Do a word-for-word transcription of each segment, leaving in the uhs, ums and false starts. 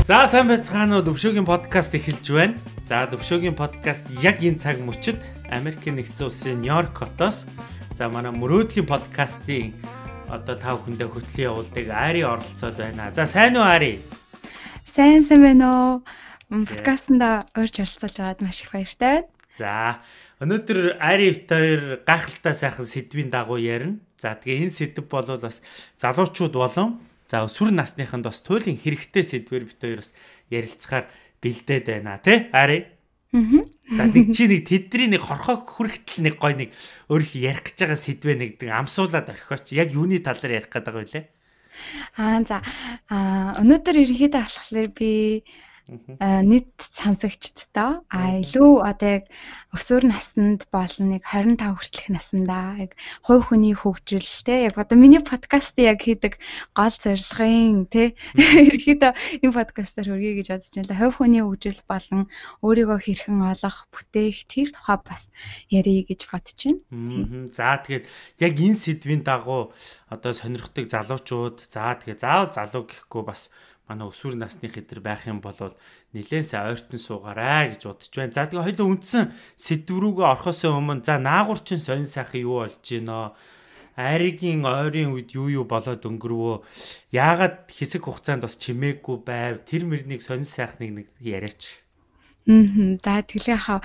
За сайн байцгаана уу, Төвшөөгийн подкаст эхэлж байна. За Төвшөөгийн подкаст яг энэ цаг мөчид Америкийн нэгдсэн улсын Нью-Йорк хотоос за манай мөрөөдлийн подкастын одоо тав хүндээ хөтлөн явуулдаг Ари оролцоод байна. За сайн уу Ари? Сайн сайн байна уу? Подкастнда урьж оролцож байгаад маш их баяртай. За өнөөдөр Ари хоёр гайхалтай сайхан сэдвийн дагуу ярина. За тэгээ энэ сэдв бол бас залуучууд болон за өсвөр насныханд бас туйлын хэрэгтэй сэдвэр бит хоёр бас ярилцахаар бэлдээд байна тий Ари. Аа. За нэг чи нэг тэдний нэг хорхоо хүрхтэл нэг гой нэг өөрх ярих гэж байгаа сэдвээ нэгдэг амсуулаад орхиоч. Яг юуны талаар ярих гэдэг байгаа вэ? Аа за өнөөдөр ерөнхийдөө болохоор би нийт сонсогчдтой а илүү одоо яг өсвөр наснд болон нэг двадцать пять хүртэлх наснда яг хувь хүний хөгжил те яг одоо миний подкастыг яг хийдэг гол зорилгын те ерөнхийдөө энэ подкастаар хүргэе гэж бодож байна. Хувь хүний хөгжил болон өөрийгөө хэрхэн олох, бүтээх тэр тухай бас ярих гэж бодож байна. За тэгээд яг энэ сэдвийн дагуу одоо сонирхдаг залуучууд за тэгээд заавал залуу гэхгүй бас манай өсвөр насны хэдэр байх юм бол нэлээд сайн ойртон суугаарай гэж бодож байна. За тэгээ хоёул үндсэн сэдв рүүгээ орохоос өмнө за наагурчин сонин сайхан юу болж гинөө? Аригийн ойрын үед юу юу болоод өнгөрвөө? Яагаад хэсэг хугацаанд бас чимээгүй байв? Тэр мөрнийг сонин сайхныг нэг яриач. Мм за тэглээ хаа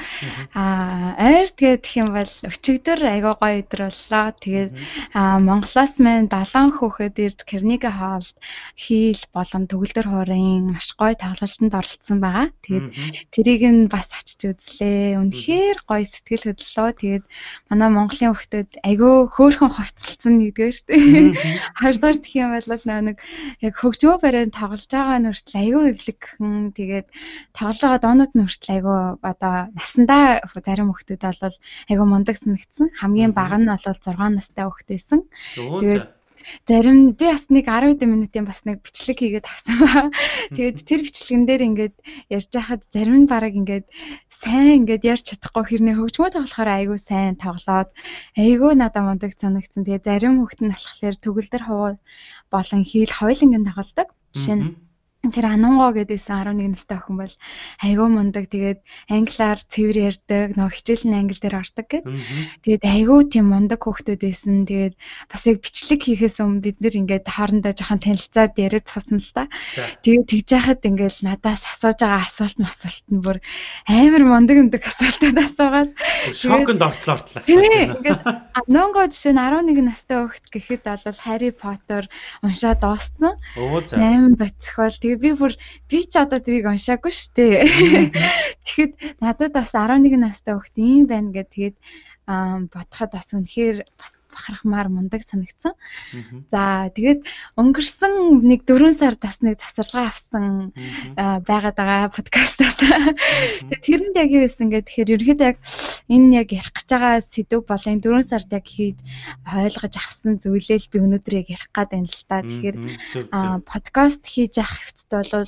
аа ойр тэгээд гэх юм бол өчигдөр айгаа гоё өдөр боллоо. Тэгээд Монголоос мань долоон хүүхэд ирж Carnegie Hall хийл болон төгөлдөр хуурын маш гоё тоглолтод оролцсон байгаа. Тэгээд тэрийг нь бас очиж үзлээ. Үнэхээр гоё сэтгэл хөдлөлөө. Тэгээд манай Монголын хүүхдүүд айгаа хөөрхөн хувцалсан нэгдүгээр шүү дээ. Хоёрдугаар гэх юм бол нэг яг хөгжмөө барайнд тоглож байгаа нь хүртэл айгаа эвлэгхэн. Тэгээд тоглож байгаа доонууд нь айгу одоо насандаа зарим хүүхдүүд бол айгу мундаг санагдсан. Хамгийн бага нь бол сix настай хүүхдээсэн. Тэгээд зарим би бас нэг ten минутын бас нэг бичлэг хийгээд авсан ба. Тэгээд тэр бичлэгэн дээр ингээд ярьж байхад зарим нь бараг ингээд сайн ингээд ярьж чадахгүй хэрнээ хөгжмөө тоглохоор айгу сайн тоглоод айгу надад мундаг санагдсан. Тэгээд зарим хүүхд нь болохоор төгөлдөр хуу болон хийл хоёулангийн тоглодог. Жишээ нь тэр Анунго гэдээсэн eleven настай охин бол айгүй мундаг. Тэгээд англиар цэвэр ярьдаг, нөгөө хичээл нь англи дээр ордог гэд. Тэгээд айгүй тийм мундаг хүүхдүүд байсан. Тэгээд бас яг бичлэг хийхээс өмнө бид нэр ингээд хоорондоо жоохон танилцаад яриад цусан л та. Тэгээд тэгж яхад ингээд надаас асууж байгаа асуулт масуулт нь бүр амар мундаг мундаг асуултууд асуугаад шоконд ортлоо ортлаа. Тэгээд Анунго жишээ нь eleven настай хүүхд гэхэд бол Harry Potter уншаад дууссан. eight бацхол би бүр би ч одоо тэрийг уншаагүй штэ. Тэгэхэд надад бас eleven настай хүүхд юм байна гэд тэгээд бодоход бас үнэхээр бас бахархмаар мундаг санагдсан. За тэгээд өнгөрсөн нэг four сар бас нэг засварлага авсан байгаад байгаа подкастаас. Тэгээд тэрэнд яг юу байсан гэхээр тэгэхээр ерөөхдөө яг энэ яг ярих гэж байгаа сэдв бол энэ four сард яг хийж ойлгож авсан зүйлээ л би өнөөдөр яг ярих гээд байна л та. Тэгэхээр подкаст хийж явах хэвчтэй бол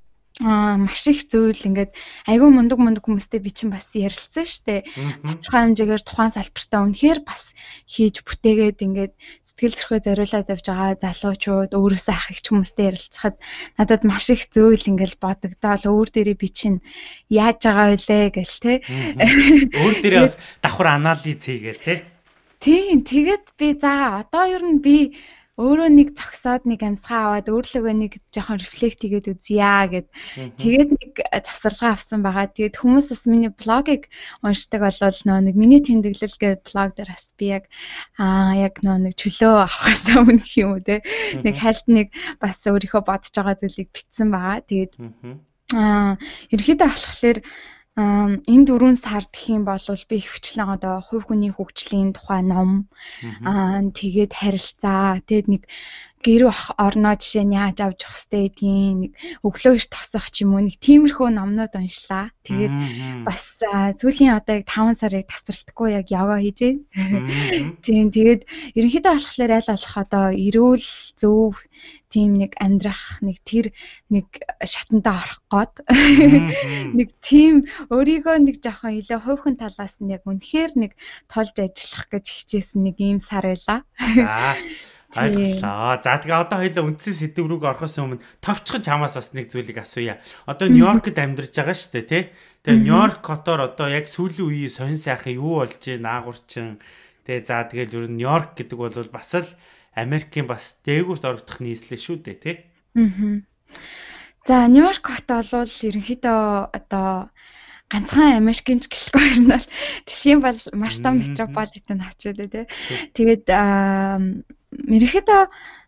а маш их зүйл ингээд айгүй мундаг мундаг хүмүүстэй би чинь бас ярилцсан штэ. Тодорхой хэмжээгээр тухайн салбартаа үнэхээр бас хийж бүтээгээд ингээд сэтгэл зүрхээ зориулаад явж байгаа залуучууд өөрөөсөө ах их хүмүүстэй ярилцахад надад маш их зүйл ингээд бодогдоол өөр дээрээ би чинь яаж байгаа вэ гэл те. Өөр дээрээ бас давхар анализ хийгээл те. Тийм тэгээд би за одоо ер нь би өөрөө нэг зогсоод нэг амьсгаа аваад өөрлөгөө нэг жоохон рефлект хийгээд үзье гэд. Тэгээд нэг засварлага авсан байгаа. Тэгээд хүмүүс бас миний блогийг уншдаг болвол нөө нэг миний тэмдэглэл гэдэг блог дээр бас би яг аа яг нөө нэг чөлөө авахаас өмнө юм уу те. Нэг хальт нэг бас өөрийнхөө бодож байгаа зүйлийг бичсэн байгаа. Тэгээд аа ерөөхдөө болохоор энэ four сард гэх юм бол би хвчлэн одоо хувь хүний хөгжлийн тухай ном аа тэгээд харилцаа тэгээд нэг гэр орноо жишээ нь яаж авч явах хэрэгтэй гэдгийг нэг өглөө эрт тасах ч юм уу нэг тиймэрхүү номнууд уншлаа. Тэгээд бас сүүлийн одоо яг five сарыг тасралтгүй яг яваа хийж байна. Тийм тэгээд ерөнхийдөө болохоор аль болох одоо эрүүл зөв тийм нэг амьдрах нэг тэр нэг шатанда орох гээд нэг тийм өөрийгөө нэг жоохон илүү хувьхан талаас нь яг үнэхээр нэг тулж ажиллах гэж хичээсэн нэг ийм сар байлаа. За Ойлголоо. За тэгээ одоо хоёул үндсэн сэдв рүү орохоос өмнө товчхон чамаас бас нэг зүйлийг асууя. Одоо Нью-Йоркд амьдарч байгаа шүү дээ, тий? Тэгээ Нью-Йорк хотоор одоо яг сүүлийн үеийн сонин сайхан юу болж байна, наагурчин. Тэгээ за тэгэл ер нь Нью-Йорк гэдэг бол бас л Америкийн бас дээгүүрт орогдох нийслэл шүү дээ, тий? Аа. За Нью-Йорк хот бол ерөнхийдөө одоо ганцхан Америкийн ч гэлэхгүй ер нь бол дэлхийн бол маш том метрополитен хавчаад тий. Тэгээд ерөнхийдөө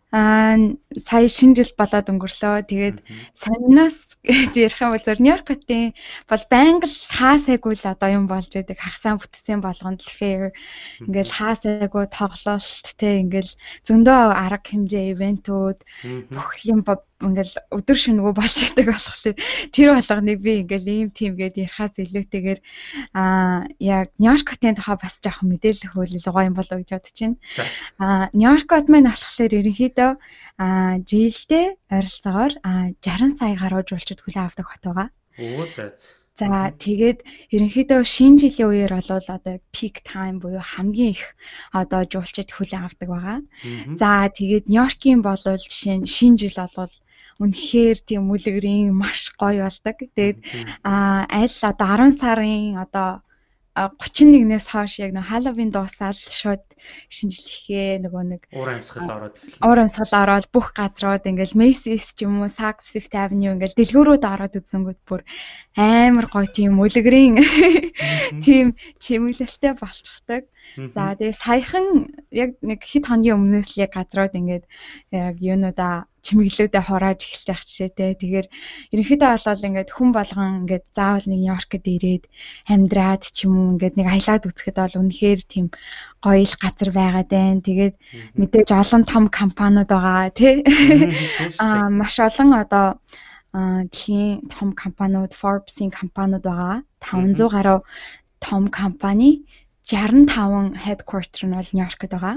сая шинэ жил болоод өнгөрлөө. Тэгээд сониноос ярих юм бол зөв Нью-Йорк хотын бол байнга л хаасайгүй л одоо юм болж байдаг. Хагасаа бүтцийн болгонд л fair ингээл хаасайгүй тоглолт те ингээл зөндөө арга хэмжээ ивентүүд бүх юм ингээл өдөр шөнөгөө болж байдаг болохоор тэр болгоныг би ингээл ийм тийм гээд ярихаас илүүтэйгээр аа яг Нью-Йорк хотын тухай бас жоохон мэдээлэл хөвөл гоо юм болоо гэж бодож байна. Аа Нью-Йорк хот маань болохоор ерөнхийдөө аа жилдээ ойролцоогоор шейх сая гаруй жуулчид хүлээн авдаг хот байгаа. Оо за. За тэгээд ерөнхийдөө шинэ жилийн үеэр бол одоо peak time буюу хамгийн их одоо жуулчид хүлээн авдаг байгаа. За тэгээд Нью-Йоркийн бол жишээ нь шинэ жил бол үнэхээр тийм үлгэрийн маш гоё болдог. Тэгээд а аль одоо арван сарын одоо гучин нэгнээс хойш яг нэг Halloween дуусаад шууд шинжлэхээ нөгөө нэг уур амьсгал ороод уур амьсгал ороод бүх газрууд ингээл Macy's ч юм уу Saks Fifth Avenue ингээл дэлгүүрүүд ороод үзэнгүүт бүр амар гоё тийм үлгэрийн тийм чимэглэлтэй болчихдаг. За тэгээ саяхан яг нэг хэд хоногийн өмнөөс л яг газрууд ингээд яг юунуудаа чимэглэлүүдээ хурааж эхэлж байгаа жишээтэй. Тэгэхээр ерөнхийдөө бол ингээд хүн болгон ингээд заавал нэг Нью-Йоркд ирээд амьдраад ч юм уу ингээд нэг аялаад үзэхэд бол үнэхээр тийм гоё л газар байгаад байна. Тэгээд мэдээж олон том компаниуд байгаа тий. Аа маш олон одоо дэлхийн том компаниуд, Forbes-ийн компаниуд байгаа. таван зуун гаруй том компани шестьдесят пять headquarter нь бол Нью-Йоркд байгаа.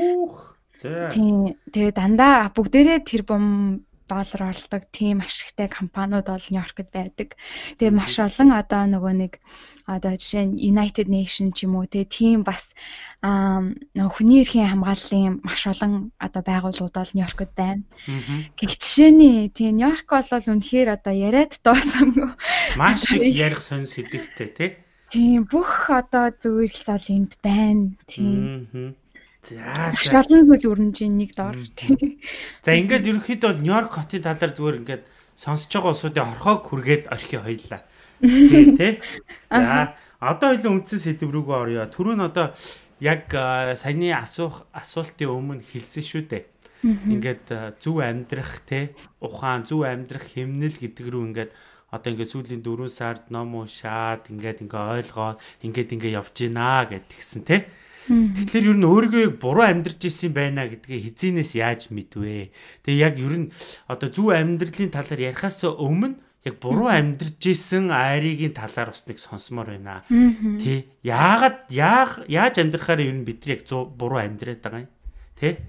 Тийм. Тэгээ дандаа бүгдээрээ тэрбум доллар олдог тийм ашигтай компаниуд бол Нью-Йоркд байдаг. Тэгээ маш олон одоо нөгөө нэг одоо жишээ нь United Nations ч юм уу тийм бас нөгөө хүний эрхийн хамгааллын маш олон одоо байгууллагууд бол Нью-Йоркд байна. Гэх жишээний тийм Нью-Йорк бол үнэхээр одоо яриад дуусангүй. Маш их ярих сонь сэдвтэй тий. Тийм бүх одоо зүйл бол энд байна. Тийм. За за. Шалан зүйл өрнөж нэг дор. За ингээл ерөнхийдөө бол Нью-Йорк хотын талаар зүгээр ингээд сонсож байгаа улсуудын орхоог хүргээл орхи хоёлаа. Тий, тий. За одоо илүү үндсэн сэдв рүүгээ орё. Түрүү нь одоо яг саяны асуух асуултын өмнө хэлсэн шүү дээ. Ингээд зөв амьдрах тий, ухаан зөв амьдрах хэмнэл гэдэг рүү ингээд одоо ингээд сүүлийн дөрвөн сард ном уншаад ингээд ингээ ойлгоод ингээд ингээ явж гинэ гэдгийгсэн тий. Тэгэхээр ер нь өөрийгөө буруу амьдарч исэн байна гэдгийг хизэнээс яаж мэдвэ? Тэгээ яг ер нь одоо зөв амьдралын талаар ярихаас өмнө яг буруу амьдарч исэн айрыгийн талаар бас нэг сонсомоор байна. Тэ яагаад яаж амьдрахаар ер нь бид нар яг буруу амьдраад байгаа юм? Тэ?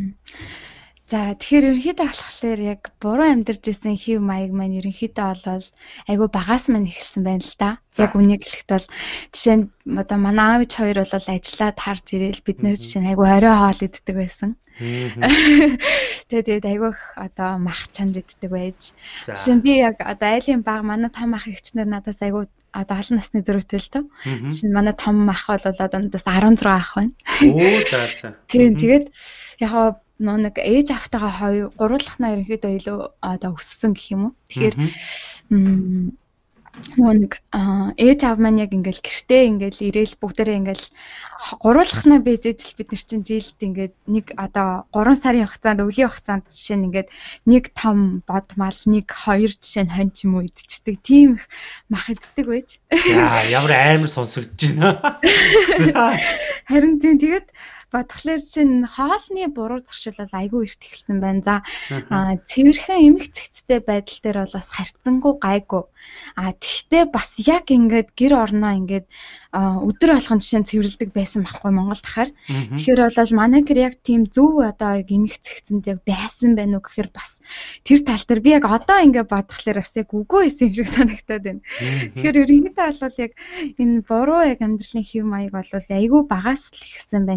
За тэгэхээр ерөнхийдөө болохоор яг буруу амьдарч исэн хэв маяг маань ерөнхийдөө бол айгүй багаас мань эхэлсэн байна л да. Яг үнийг хэлэхэд бол жишээ нь одоо манай аав хоёр бол ажиллаад харж ирээл бид нэр жишээ нь айгүй орой хоол иддэг байсан. Тэгээд айгүй одоо мах чанд иддэг байж. Жишээ нь би яг одоо айлын баг манай том ах эгчнэр надаас айгүй одоо олон насны зөрүүтэй л тав. Жишээ нь манай том ах бол одоо надаас арван зургаан ах байна. Оо за за. Тийм тэгээд яг нөө нэг ээж автагаа хоёр гурвуулахнаа ерөнхийдөө илүү одоо өссөн гэх юм уу. Тэгэхээр нөө нэг ээж аав маань яг ингээл гэртээ ингээл ирээл бүгдээрээ ингээл гурвуулахнаа бийжэл бид нар чинь жилд ингээд нэг одоо гурван сарын хугацаанд өвлийн хугацаанд жишээ нь ингээд нэг том бод мал нэг хоёр жишээ нь хонь ч юм уу идчихдэг тийм их мах иддэг байж. За ямар амар сонсогдож байна. За харин тийм тэгээд батхлаар чинь хоолны буруу зуршил бол айгүй эрт эхэлсэн байна. За цэвэрхэн эмх цэгцтэй байдал дээр бол бас харьцангуй гайгүй. А тэгтээ бас яг ингээд гэр орноо ингээд өдөр болгон жишээ нь цэвэрлдэг байсан байхгүй Монголд хахаар. Тэгэхээр бол манай гэр яг тийм зөв одоо эмх цэгцэнд яг байсан байна уу гэхээр бас тэр тал дээр би яг одоо ингээд батхлаар бас яг үгүй байсан юм шиг санагтаад байна. Тэгэхээр ерөнхийдөө бол яг энэ буруу яг амьдралын хэв маяг бол айгүй багаас л ихсэн байна гэж би яг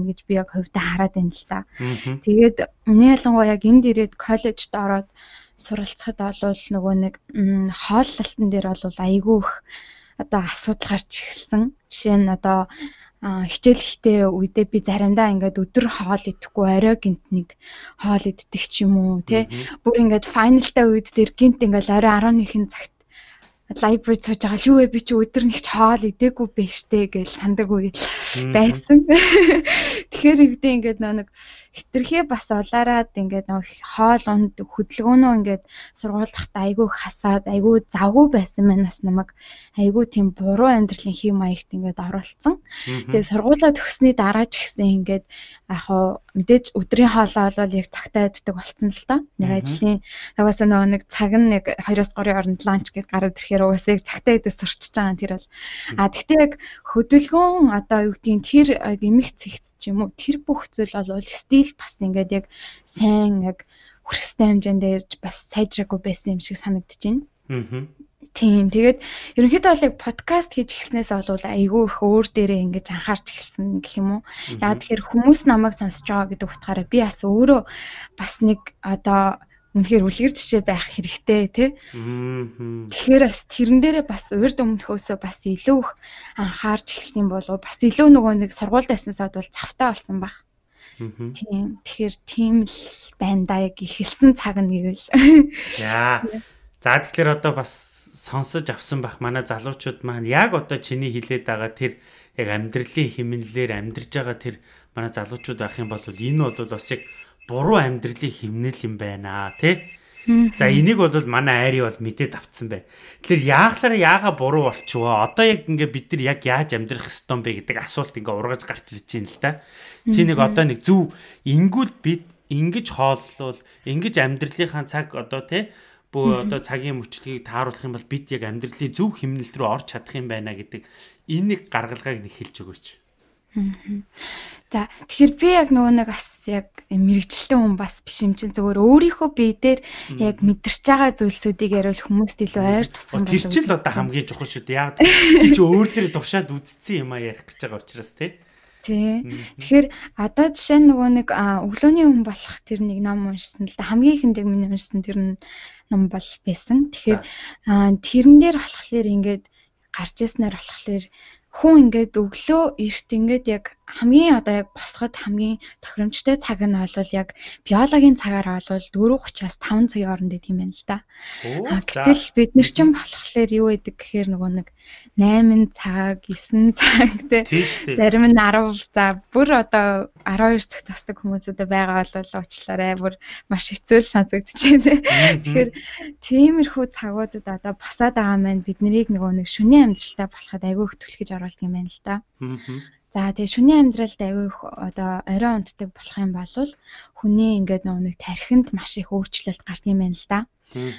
яг хувьдаа хараад байна л та. Тэгээд миний ялангуяа яг энд ирээд коллежд ороод суралцахад олвол нөгөө нэг хооллолтон дээр бол айгүй их одоо асуудал гарч ирсэн. Жишээ нь одоо хичээл ихтэй үедээ би заримдаа ингээд өдөр хоол идэхгүй орой гинт нэг хоол иддэг ч юм уу тий. Бүр ингээд файналтай үед дээр гинт ингээд орой арван нэгэн цагт library сууж байгаа шүү ээ би чи өдөр нэг ч хоол идээгүй байж тээ гэж сандаг үе байсан. Тэгэхээр игдээ ингээд нэг хитрхээ бас улаараад ингээд нэг хоол унд хөдөлгөөнөө ингээд сургуулахт айгүй хасаад айгүй завгүй байсан манаас намайг айгүй тийм буруу амьдралын хэм маягт ингээд оруулсан. Тэгээ сургуулаа төгссөний дараа ч гэсэн ингээд яг хоо мэдээж өдрийн хоолоо бол яг цагтаа иддэг болсон л доо. Нэг ажлын угаасаа нөгөө нэг цаг нь нэг хоёроос гурван хооронд ланч гэж гараад ирэхээр угаасаа яг цагтаа идэж сурчиж байгаа юм тэр бол. А тэгтээ яг хөдөлгөөн одоо юу гэдгийг тэр эмх цэгц ч юм уу тэр бүх зүйл бол стил бас ингээд яг сайн яг хүрхстэй хэмжээнд ирж бас сайжраагүй байсан юм шиг санагдаж байна. Аа. Тийм. Тэгээд ерөнхийдөө бол яг подкаст хийж эхлснээс бол айгүй их өөр дээрээ ингэж анхаарч эхэлсэн гэх юм уу. Яг тэгэхээр хүмүүс намайг сонсож байгаа гэдэг утгаараа би бас өөрөө бас нэг одоо үнэхээр үлгэр жишээ байх хэрэгтэй тий. Тэгэхээр бас тэрэн дээрээ бас урд өмнөхөөсөө бас илүү их анхаарч эхэлсэн болов бас илүү нөгөө нэг сургуульд байснасаад бол завтай болсон баг. Тийм. Тэгэхээр тийм л байна да яг эхэлсэн цаг нь гэвэл. За. За тэгэхээр одоо бас сонсож авсан байх манай залуучууд маань яг одоо чиний хэлээд байгаа тэр яг амьдралын хэмнэлээр амьдарж байгаа тэр манай залуучууд байх юм бол энэ бол бас яг буруу амьдралын хэмнэл юм байна тий. За энийг бол манай айри бол мэдээд авцсан байна. Тэгэхээр яахлаар яага буруу болчихвоо. Одоо яг ингээ бид нар яг яаж амьдрах ёстой юм бэ гэдэг асуулт ингээ ургаж гарч ирж байна л да. Чи нэг одоо нэг зөв ингүүл бид ингэж хооллол ингэж амьдралынхаа цаг одоо тий бөө одоо цагийн мөчлөгийг тааруулах юм бол бид яг амьдралын зөв хэмнэлт рүү орж чадах юм байна гэдэг энэ нэг гаргалгааг нэг хэлж өгөөч. За тэгэхээр би яг нөгөө нэг бас яг мэрэгчлээ хүн бас биш юм чинь зөвөр өөрийнхөө бие дээр яг мэдэрч байгаа зүйлсүүдийг яриул хүмүүст илүү ойр тусгах юм байна. Тэр чинь л одоо хамгийн чухал шүү дээ. Яг чи чи өөр дээр туршаад үзсэн юм а ярих гэж байгаа учраас тий. Тий. Тэгэхээр одоо жишээ нь нөгөө нэг өглөөний хүн болох тэр нэг ном уншсан л да хамгийн ихэнд миний уншсан тэр ном бол байсан. Тэгэхээр тэрэн дээр болохоор ингээд гарч ирснээр болохоор хүн ингээд өглөө эрт ингээд яг хамгийн одоо яг босоход хамгийн тохиромжтой цаг нь бол яг биологийн цагаар бол дөрвөн гуцаас таван цагийн хооронд идэв юм байна л да. Гэтэл бид нар ч юм болохоор юу гэдэг гэхээр нөгөө нэг найман цаг, есөн цаг те зарим нь арав за бүр одоо арван хоёр цагт тасдаг хүмүүсүүд байгаа бол уучлаарай бүр маш хэцүү сонсогдчихэ те. Тэгэхээр тиймэрхүү цагуудад одоо босоод байгаа маань бид нарыг нөгөө нэг шөнийн амьдралтай болоход айгүй их түлхэж оруулдаг юм байна л да. За тэгээ шөнийн амьдралд аягүй их одоо орой унтдаг болох юм бол хүний ингээд нөгөө нэг тархинд маш их өөрчлөлт гардаг юм байна л да.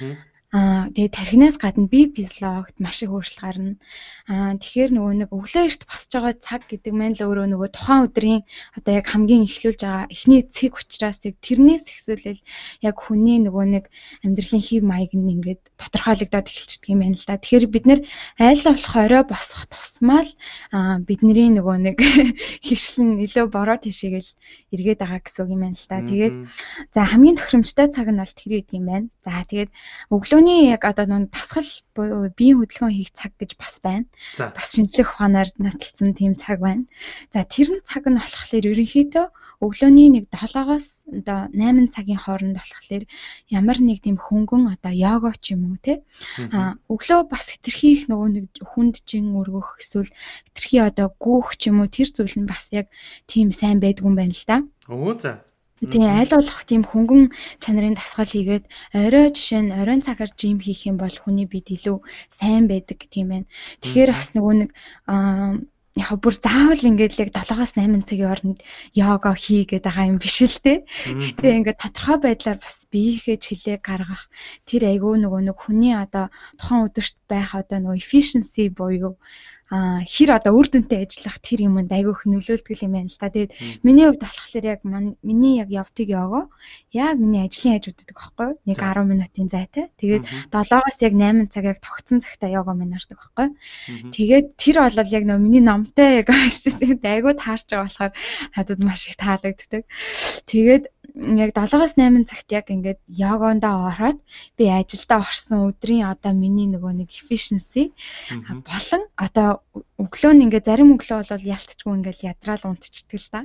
Аа тэгээ тархинаас гадна бие физиологт маш их өөрчлөлт гарна. Аа тэгэхээр нөгөө нэг өглөө эрт босч байгаа цаг гэдэг маань л өөрөө нөгөө тухайн өдрийн одоо яг хамгийн эхлүүлж байгаа эхний цэг учраас яг тэрнээс эхсүүлэл яг хүний нөгөө нэг амьдралын хэв маяг нь ингээд тодорхойлогдоод эхэлчихдэг юм байна л да. Тэгэхээр бид нэр айл болох орой босох тусмаа л аа бидний нөгөө нэг хөвшлэн илүү бороо тишээгэл эргээд байгаа гэсэн үг юм байна л да. Тэгээд за хамгийн тохиромжтой цаг нь бол тэр үед юм байна. За тэгээд өглөө Өглөөний яг одоо нэг тасгал буюу биеийн хөдөлгөөн хийх цаг гэж бас байна. Бас шинжлэх ухаанаар наталцсан тийм цаг байна. За тэр цаг нь болохоор ерөнхийдөө өглөөний нэг долоогоос одоо найман цагийн хооронд болохоор ямар нэг тийм хөнгөн одоо йога ч юм уу те. А өглөө бас хэтэрхий их нөгөө нэг хүнд чин өргөх эсвэл хэтэрхий одоо гүүх ч юм уу тэр зүйл нь бас яг тийм сайн байдгүй юм байна л да. Өө за. Тийм аль болох тийм хөнгөн чанарын дасгал хийгээд орой жишээ нь оройн цагаар жим хийх юм бол хүний бид илүү сайн байдаг тийм байна. Тэгэхээр бас нөгөө нэг аа яг бүр заавал ингээд л яг долоогоос найман цагийн хооронд йога хийгээд байгаа юм биш л те. Гэхдээ ингээд тодорхой байдлаар бас биеийнхээ чилээ гаргах тэр айгүй нөгөө нэг хүний одоо тухайн өдөрт байх одоо нөгөө efficiency буюу а хэр одоо үр дүнтэй ажиллах тэр юмд айгүйх нөлөөлдөг юм байна л та. Тэгээд миний хувьд болохоор яг миний яг явдаг йога яг миний ажлын хажууд гэдэг байхгүй юу? Нэг десять минутын зайтай. Тэгээд долоогоос яг восемь цаг яг тогтсон цагтаа йога минь ордог байхгүй юу? Тэгээд тэр бол яг нөө миний номтой яг ашигтай айгүй таарч байгаа болохоор надад маш их таалагддаг. Тэгээд яг долоогоос восемь цагт яг ингээд йогондоо ороод би ажилдаа орсон өдрийн одоо миний нөгөө нэг efficiency болон одоо өглөө нь ингээд зарим өглөө бол ялцчихгүй ингээд ядраал унтчихдаг л да.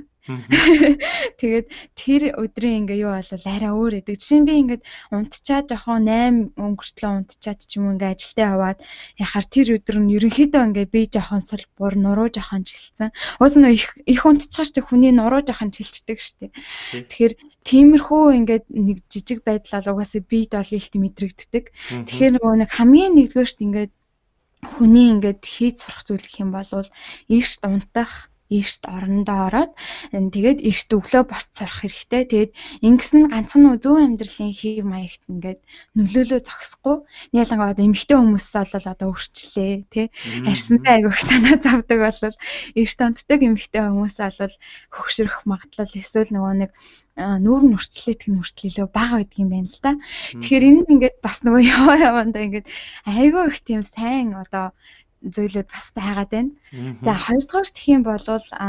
Тэгээд тэр өдрийн ингээ юу болол арай өөр идэг. Жишээ нь би ингээд унтчаад жоохон восемь өнгөртлөө унтчаад ч юм уу ингээ ажилдаа яваад яхаар тэр өдөр нь ерөнхийдөө ингээ би жоохон сул бур нуруу жоохон жилсэн. Уус нөө их их унтчихаар ч хүний нуруу жоохон жилчдэг штеп. Тэгэхээр тиймэрхүү ингээд нэг жижиг байдал угаасаа бийд бол илт мэдрэгддэг. Тэгэхээр нөгөө нэг хамгийн нэгдүгээрт ингээд хүний ингээд хийж сурах зүйл гэх юм бол эрт унтах эрт орондоо ороод тэгээд эрт өглөө босч сурах хэрэгтэй. Тэгээд ингэсэн ганцхан зөв амьдралын хэв маягт ингээд нөлөөлөө зогсохгүй. Ялангуяа одоо эмэгтэй хүмүүс бол одоо өрчлээ тий. Арьсантай айгүйх санаа зовдөг бол эрт онцдог эмэгтэй хүмүүс бол хөгшрөх магадлал эсвэл нөгөө нэг нүүр нүрчлээдг нь хүртэл илүү бага байдаг юм байна л да. Тэгэхээр энэ нь ингээд бас нөгөө яваа явандаа ингээд айгүй их тийм сайн одоо зүйлүүд бас байгаад байна. За хоёрдугаар гэх юм бол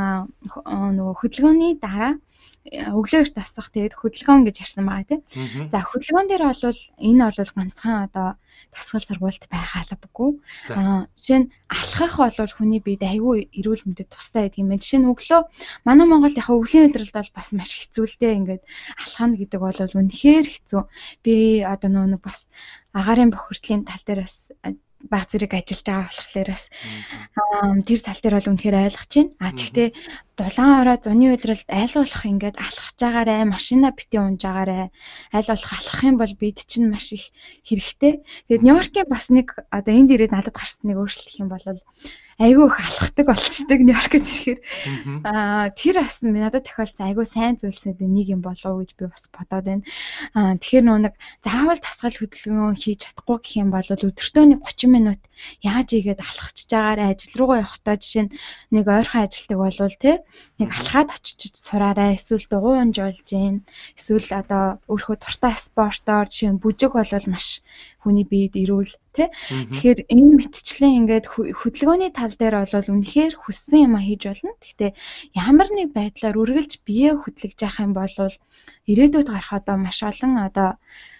нөгөө хөдөлгөөний дараа өглөөр тасах тэгээд хөдөлгөөн гэж ярьсан байгаа тийм. За хөдөлгөөн дээр бол энэ бол ганцхан одоо тасгал сургуульд байгаалаагүй. Аа жишээ нь алхах бол хүний биед айгүй эрүүл мэндэд тустай байдаг юм байна. Жишээ нь өглөө манай Монголд яг өвлийн үйлрэлд бол бас маш хэцүү л дээ. Ингээд алхана гэдэг бол үнэхээр хэцүү. Би одоо нөгөө бас агаарын бохирдлын тал дээр бас баг зэрэг ажиллаж байгаа болохоор бас тэр тал дээр бол үнэхээр ойлгож байна. А тэгтээ дулаан ороо зуны үйлрэлд айл болох ингээд алхаж байгаарэ, машина бити унж байгаарэ, айл болох алхах юм бол бид чинь маш их хэрэгтэй. Тэгээд Нью-Йоркийн бас нэг одоо энд ирээд надад гарсан нэг өөрчлөлт юм бол айгүй их алхахдаг болчдөг Нью-Йоркд ирэхээр аа тэр бас надад тохиолдсон айгүй сайн зүйлсүүд нэг юм болов уу гэж би бас бодоод байна. Аа тэгэхээр нөө нэг заавал тасгал хөдөлгөөн хийж чадахгүй гэх юм бол өдөртөө нэг thirty минут яаж игээд алхчихж байгаарэ, ажил руугаа явахдаа жишээ нь нэг ойрхон ажилтдаг болвол тий нэг алхаад очиж сураарай, эсвэл дугуй унж болж гин, эсвэл одоо өөрхөө дуртай спортоор жишээ нь бүжиг болвол маш хүний биед ирүүл тий. Тэгэхээр энэ мэтчлэн ингээд хөдөлгөөний тал дээр бол үнэхээр хүссэн юм а хийж болно. Гэхдээ ямар нэг байдлаар үргэлж бие хөдлөж явах юм бол ирээдүйд гарах одоо маш олон одоо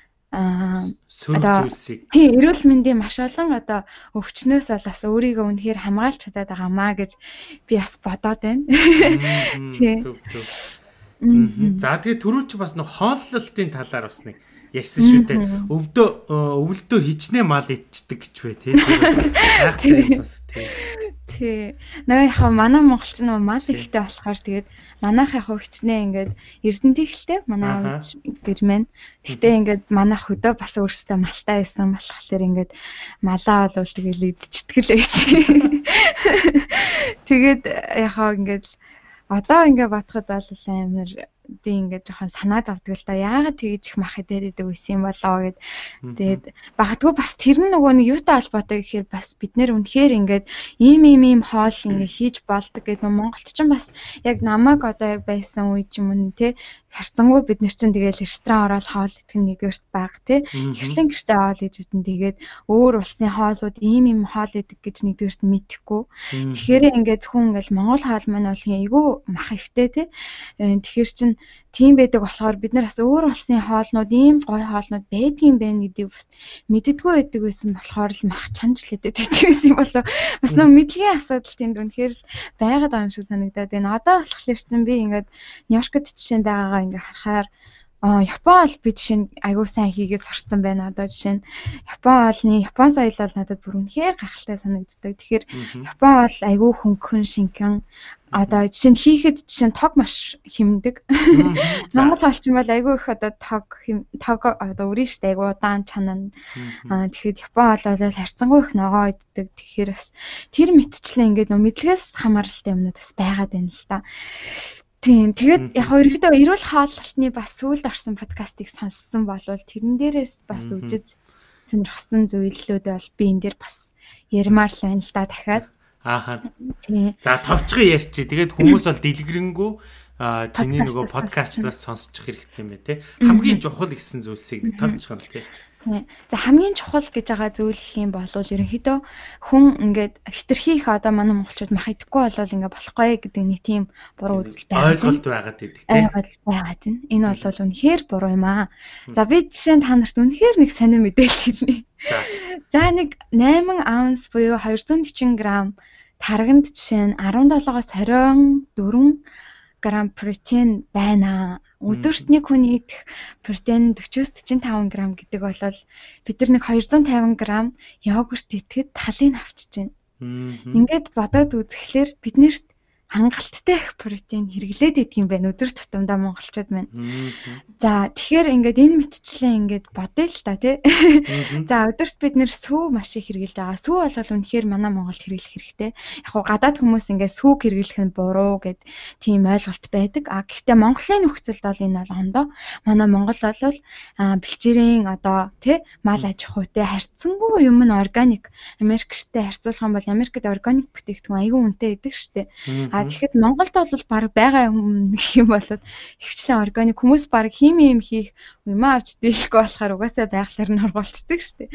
аа зүйлсийг тий эрүүл мэндийн маш олон одоо өвчнөөс бол бас өөрийгөө үнэхээр хамгаалж чадаад байгаамаа гэж би бас бодоод байна. Тий. За тэгээ түрүү чи бас нэг хооллолтын талаар бас нэг ярьсан шүү дээ. Өвдөө өвөлдөө хичнээн мал идчихдэг гэж бай тий. Айхтай юм бас тий. Тий. Нэг яхаа манай монголч нөө мал ихтэй болохоор тэгээд манайх яхаа хичнээн ингээд Эрдэнэтийн хэлтэй манай ээж гэр мэн. Гэхдээ ингээд манайх хөдөө бас өөрсдөө малтай байсан болохоор ингээд малаа бол тэгэл идчихдэг л байсан. Тэгээд яхаа ингээд одоо ингээд бодоход бол амар би ингээд жоохон санаа зовдөг л да. Яагаад тэгэж их мах идээд идэг байсан юм болоо гэд. Тэгээд багадгүй бас тэр нь нөгөө нэг юутай холбоотой гэхээр бас бид нэр үнэхээр ингээд ийм ийм ийм хоол ингээд хийж болдог гэдэг. Монголч ч бас яг намайг одоо яг байсан үе ч юм уу те харцангуй бид нар чинь тэгэл ресторан ороод хоол идэх нь нэгдүгээрт баг те. Эхлэн гэртээ хоол идэж идэн тэгээд өөр улсын хоолууд ийм ийм хоол идэг гэж нэгдүгээрт мэдэхгүй. Тэгэхээр ингээд зөвхөн ингээд Монгол хоол маань бол айгүй мах ихтэй те. Тэгэхээр чин тийм байдаг болохоор бид нар бас өөр улсын хоолнууд ийм гоё хоолнууд байдгийн байх гэдгийг бас мэддэггүй байдаг байсан болохоор л мах чанж л хэдэд байсан юм болоо бас нөө мэдлэгийн асуудал тэнд үнэхээр л байгаад байгаа юм шиг санагдаад байна. Одоо болохоор чинь би ингээд Нью-Йоркд жишээ нь байгаагаа ингээд харахаар А Япон бол би жишээ нь аягүй сайн хийгээд сурцсан байна. Одоо жишээ нь Япон олны Япон соёл бол надад бүр үнэхээр гайхалтай санагддаг. Тэгэхээр Япон бол аягүй хөнгөн шинхэн одоо жишээ нь хийхэд жишээ нь тог маш хэмндэг. Монгол холч юм бол аягүй их одоо тог тог одоо өрийн штэ аягүй удаан чанана. Аа тэгэхэд Япон бол харьцангуй их ногоо иддэг. Тэгэхээр бас тэр мэтчлэн ингээд нөө мэдлэгээс хамааралтай юмнууд бас байгаад байна л да. Тийм. Тэгээд яг ерөөдөө эрүүл хаалтны бас сүүлд орсон подкастыг сонссон болвол тэрэн дээрээс бас үжиж сонирхсан зүйлүүд бол би энэ дээр бас ярмаар л байна л да дахиад. Ааха. Тийм. За товчхон ярьчих. Тэгээд хүмүүс бол дэлгэрэнгүй а таны нөгөө Подкастаас подкастлаас сонсчих хэрэгтэй юм байна те. Хамгийн чухал гэсэн зүйлсийг товчхон те. Тийм. За хамгийн чухал гэж байгаа зүйл гэх юм бол ерөнхийдөө хүн ингээд хитрхи их одоо манай монголчууд мах идэхгүй болол ингээд болохгүй гэдэг нэг тийм буруу үзэл байгаа. Ойлголт байгаад байдаг те. Ойлголт байгаад байна. Энэ бол үнэхээр буруу юм аа. За би жишээ нь та нарт үнэхээр нэг сонир мэдээлэл хэлнэ. За. За нэг восемь оунс буюу двести сорок грамм тарганд жишээ нь десεπτоос двадцать четыре грамм протеин байна. Өдөрт нэг хүний идэх протеин forty-four to forty-five грамм гэдэг бол бид нар нэг two hundred fifty грамм йогурт идэхэд талыг авчиж байна. Ингээд бодоод үзэхлээр биднэрт хангалттай их протеин хэрэглээд идэг юм байна өдөр тутамдаа монголчууд маань. За тэгэхээр ингээд энэ мэтчлэн ингээд бодъё л та тий. За өдөрт бид нэр сүү маш их хэрэглэж байгаа. Сүү бол үнэхээр манай Монголд хэрэглэх хэрэгтэй. Яг гоо гадаад хүмүүс ингээд сүүг хэрэглэх нь буруу гэд тийм ойлголт байдаг. А гэхдээ Монголын нөхцөлд бол энэ бол ондоо. Манай Монгол бол бэлчээрийн одоо тий мал аж ахуйтай харьцангуй юм нь органик. Америктэй харьцуулах юм бол Америкт органик бүтээгдэхүүн аюул үнэтэй идэг штеп. А тэгэхэд Монголд бол баг байгаа юм гэх юм бол хөвчлэн органик хүмүүс баг хими юм хийх юм авч дийлэхгүй болохоор угаасаа байгалаар нь оргуулцдаг шүү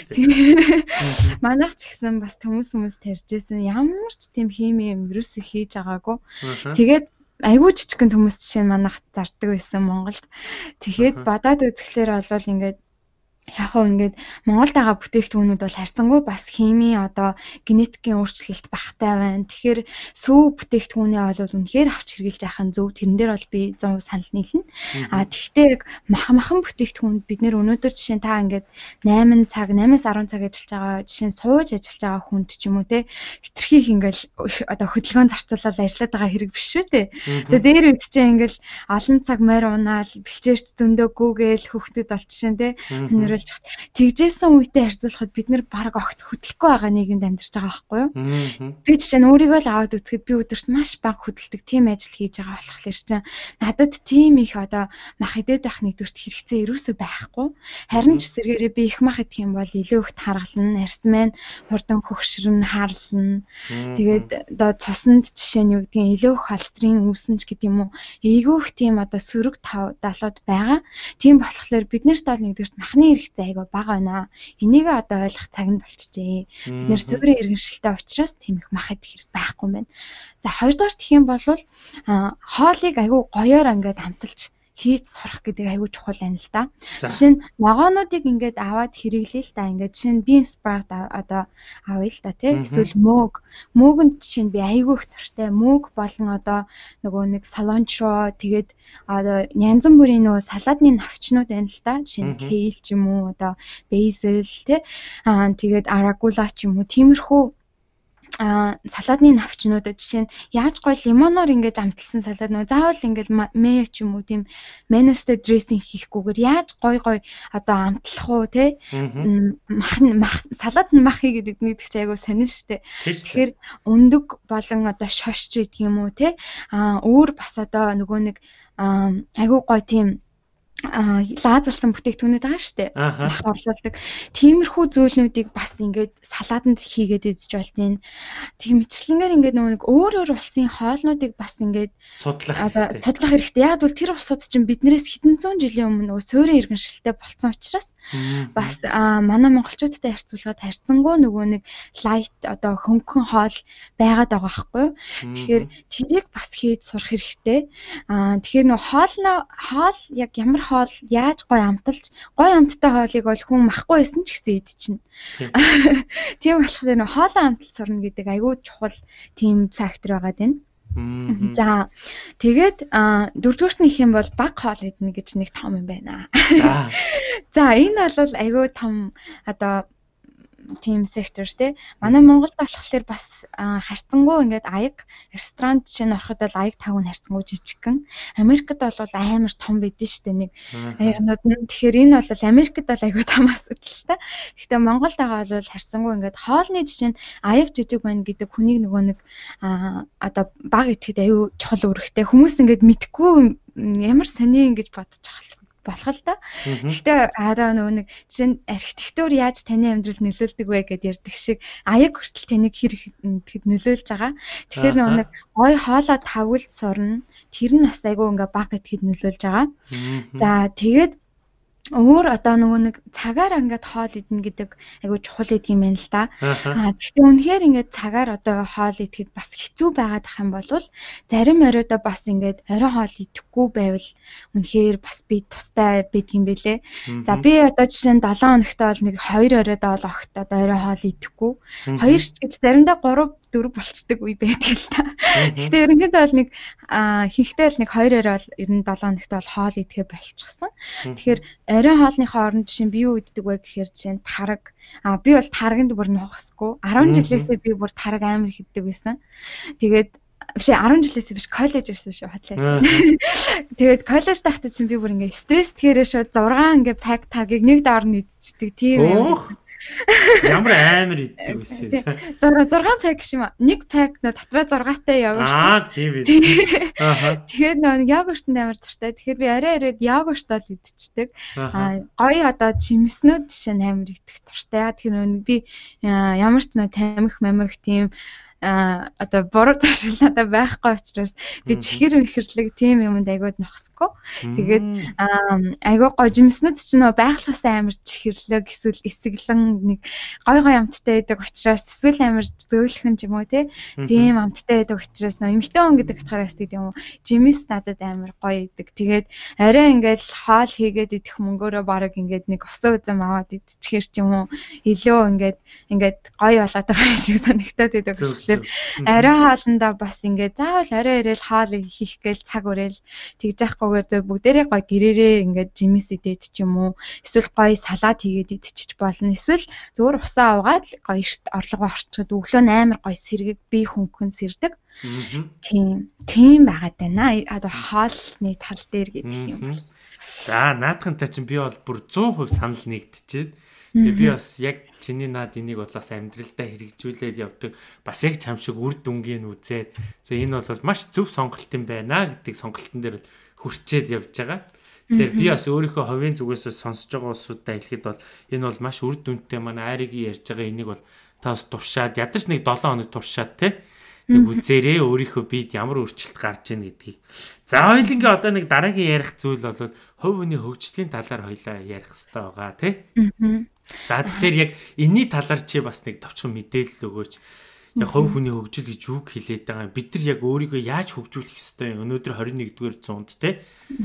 дээ. Манайх ч гэсэн бас хүмүүс хүмүүс тарьжсэн ямар ч тийм хими юм ерөөсөө хийж байгаагүй. Тэгээд айгүй жижигхэн хүмүүс жишээ нь манайх зардаг байсан Монголд. Тэгээд бодоод үзэхлээр бол ингээд яг хөө ингээд Монголд байгаа бүтээгдэхүүнүүд бол харьцангуй бас хими одоо генетикийн өөрчлөлт багтай байна. Тэгэхээр сүү бүтээгдэхүүнээ бол үнэхээр авч хэрглэж явах нь зөв. Тэрэн дээр бол би one hundred percent санал нийлнэ. А тэгвэл яг мах махан бүтээгдэхүүнд бид нэр өнөөдөр жишээ нь та ингээд eight цаг eight-аас ten цаг ажиллаж байгаа жишээ нь сууж ажиллаж байгаа хүнд ч юм уу те хитрхи их ингээд одоо хөдөлгөөн зарцуулаад ажиллаад байгаа хэрэг биш шүү дээ. Тэгээ дээр үед чинь ингээд олон цаг морь унаал бэлчээрч зөндөөгүйгээл хүүхдэд бол жишээ нь те тэгжсэн үедээ харьцуулахад бид нэр баг огт хөдлөхгүй байгаа нийгэмд амьдарч байгаа байхгүй юу? Би жишээ нь өөрийгөө л аваад үзэхэд би өдөрт маш бага хөдөлдөг тийм ажил хийж байгаа болохоор чинь надад тийм их одоо мах идээд байх нэгдүгürt хэрэгцээ ерөөсөө байхгүй. Харин ч зэрэгээрээ би их мах идэх юм бол илүү их таргална, арьс маань хурдан хөгшрөн, хаарлна. Тэгээд одоо цуснд жишээ нь юу гэдгийг илүү их холестерин үүснэ ч гэдэг юм уу. Эйгөө их тийм одоо сөрөг далууд байгаа. Тийм болохоор бид нарт бол нэгдүгürt махны хэрэгцээ айгаа бага байна. Энийг одоо ойлгох цаг нь болчихжээ. Бид нэр суурийн иргэншилтэй учраас тийм их мах идэх хэрэг байхгүй юм байна. За хоёрдугаар гэх юм бол хоолыг айгүй гоёор ингээд хамталж хийж сурах гэдэг айгүй чухал байна л да. Жишээ нь ногоонуудыг ингээд аваад хэрэглэе л да. Ингээд жишээ нь bean sprout одоо авъя л да тий. Эсвэл мөөг. Мөөгөнд жишээ нь би айгүй их туртай. Мөөг болон одоо нөгөө нэг салончро тэгээд одоо янз бүрийн нөгөө салаадны навчнууд байна л да. Жишээ нь kale ч юм уу одоо basil тий. Аа тэгээд arugula ч юм уу тиймэрхүү а салаадны навчнууд жишээ нь яаж гой лимоноор ингэж амталсан салаад нөө заавал ингэж мэйо ч юм уу тийм менестэй дрессинг хийхгүйгээр яаж гой гой одоо амтлах уу те мах салаад нь мах хий гэдэг нэг ч айгуу сонин штэ. Тэгэхээр өндөг болон одоо шош ч гэдэг юм уу те а өөр бас одоо нөгөө нэг айгуу гой тийм а лазерлсан бүтээгдэхүүнүүд байгаа шүү дээ. Мах орлуулдаг. Тиймэрхүү зүйлнүүдийг бас ингээд салааданд хийгээд идэж болтیں۔ Тэг мэтчлэнгээр ингээд нөгөө нэг өөр өөр улсын хоолнуудыг бас ингээд судлах хэрэгтэй. Судлах хэрэгтэй. Яг бол тэр улсууд чинь биднээс хэдэн зуун жилийн өмнө нөгөө суурийн иргэншилтэй болсон учраас бас манай монголчуудтай харьцуулахад харьцангуй нөгөө нэг лайт одоо хөнгөн хоол байгаад байгаа байхгүй юу? Тэгэхээр тэрийг бас хийж сурах хэрэгтэй. А тэгэхээр нөгөө хоолноо хоол яг ямар хоол яаж гой амталж гой амттай хоолыг бол хүн махгүй байсан ч гэсэн идчихнэ. Тийм болохоор нөө хоолоо амталж сурна гэдэг айгүй чухал тийм фактор байгаад байна. За тэгээд дөрөвдүгээрт нь их юм бол баг хоол идэх гэж нэг том юм байна. За. За энэ бол айгүй том одоо team sector те. Манай Монголд болохоор бас харьцангуй ингээд аяг ресторан жишээ нь ороход бол аяг тав нь харьцангуй жижигхэн. Америкт бол амар том байдэн штэ нэг аягнууд нь. Тэгэхээр энэ бол Америкт бол айгүй том асуудал л та. Гэхдээ Монголд байгаа бол харьцангуй ингээд хоолны жишээ нь аяг жижиг байна гэдэг хүнийг нөгөө нэг одоо баг идэхэд айгүй чухал үүрэгтэй. Хүмүүс ингээд мэдгүй ямар сони ингэж бодож байгаа болох л да. Гэхдээ одоо нөгөө нэг жишээ нь архитектур яаж таны амьдралд нөлөөлдөг вэ гэдээ ярьдаг шиг аяг хүртэл таныг хэр тэгэхэд нөлөөлж байгаа. Тэгэхээр нөгөө нэг гой хоолой тавилд сурна. Тэр нь бас айгүй ингээ баг гэхэд нөлөөлж байгаа. За тэгээд өөр одоо нөгөө нэг цагаар ингээд хоол идэх гэдэг айгуу чухал гэдэг юм байна л да. Аа гэхдээ үнэхээр ингээд цагаар одоо хоол идэхэд бас хэцүү байгаад ах юм бол зарим оройдоо бас ингээд орой хоол идэхгүй байвал үнэхээр бас би тустай байдаг юм бэлээ. За би одоо жишээ нь долоон хоногт бол нэг хоёр оройдоо бол огт одоо орой хоол идэхгүй. Хоёр ч гэж заримдаа гурав дөрөв болцдог үе байдаг л та. Гэхдээ ерөнхийдөө бол нэг хийхдээ бол нэг хоёр орой бол ер нь долоон хоногт бол хоол идэхэ болчихсон. Тэгэхээр орой хоолныхоо оронд жишээ би юу иддэг вэ гэхээр жишээ нь тараг. А би бол тарагнд бүр нухсгүй. арван жилээсээ би бүр тараг амар их иддэг байсан. Тэгээд биш арван жилээсээ биш коллеж ирсэн шүү хатлаа. Тэгээд коллеж тахтаа чинь би бүр ингээ стресс тэгээрээ шууд зургаан ингээ пак тагийг нэг доор нь идчихдэг тийм юм. Ямар амар иддэг үсэн. зураг зургаан пак шиг нэг пак нөө дотроо зургаатай йогурт. Аа тийм ээ. Аха. Тэгэхээр нөө йогуртанд амар дуртай. Тэгэхээр би арай арайд йогурт бол идчихдэг. Аа гоё одоо жимснүүд жишээ нь амар идэх дуртай. Тэгэхээр нөө би ямар ч нөө тамхи мамх тийм а одоо бороо туршил надад байхгүй учраас би чихэр мэхэрлэг тийм юмд айгууд нохсгүй. Тэгээд айгуу гоё жимснүүд чинь нөө байгалахаас амар чихэрлэг эсвэл эсэглэн нэг гой гой амттай байдаг учраас эсвэл амар зөөлхөн ч юм уу тийм амттай байдаг учраас нөө эмхтэн хүн гэдэг утгаараас тийм юм уу жимс надад амар гоё идэг. Тэгээд арай ингээд хоол хийгээд идэх мөнгөөрөө бараг ингээд нэг усан үзэм аваад идчихэр ч юм уу илүү ингээд ингээд гоё болоод байгаа шиг санагдаад байдаг. Арай хоолндоо бас ингээд заавал арай ирээл хоол хийх гээл цаг өрөөл тэгж яахгүйгээр зөв бүгдээрээ гоё гэрээрээ ингээд жимс идээд ч юм уу эсвэл гоё салат хийгээд идчих болно. Эсвэл зөвхөн усаа уугаад гоё эрт орлогоо орчход өглөө амар гоё сэргийг би хөнгөн сэрдэг. Тийм тийм байгаад байна. Одоо хоолны тал дээр гэдэг юм. За наадхантай чинь би бол бүр зуун хувь санал нэгдэчихэд би бас яг чиний наад энийг бодлоос амьдралдаа хэрэгжүүлээд явдаг бас яг чам шиг үр дүнгийн үзээд за энэ бол маш зөв сонголт юм байна гэдэг сонголтын дээр хүрчээд явж байгаа. Тэгэхээр би бас өөрийнхөө хувийн зүгээс сонсож байгаа улсуудаа хэлэхэд бол энэ бол маш үр дүнтэй манай Аригийн ярьж байгаа энийг бол та бас туршаад ядаж нэг долоон хоног туршаад те нэг үзээрээ өөрийнхөө бид ямар өөрчлөлт гарч ийн гэдгийг. За хоёулынгийн одоо нэг дараагийн ярих зүйл бол хувь хүний хөгжлийн талаар хоёлаа ярих хэрэгтэй байгаа тий. За тэгэхээр яг энэний талаар чи бас нэг товчхон мэдээлэл өгөөч. Яг хувь хүний хөгжил гэж юу хэлээд байгаа юм? Бид нар яг өөрийгөө яаж хөгжүүлэх ёстой юм? Өнөөдөр двадцать нэгдүгээр зуунд тий.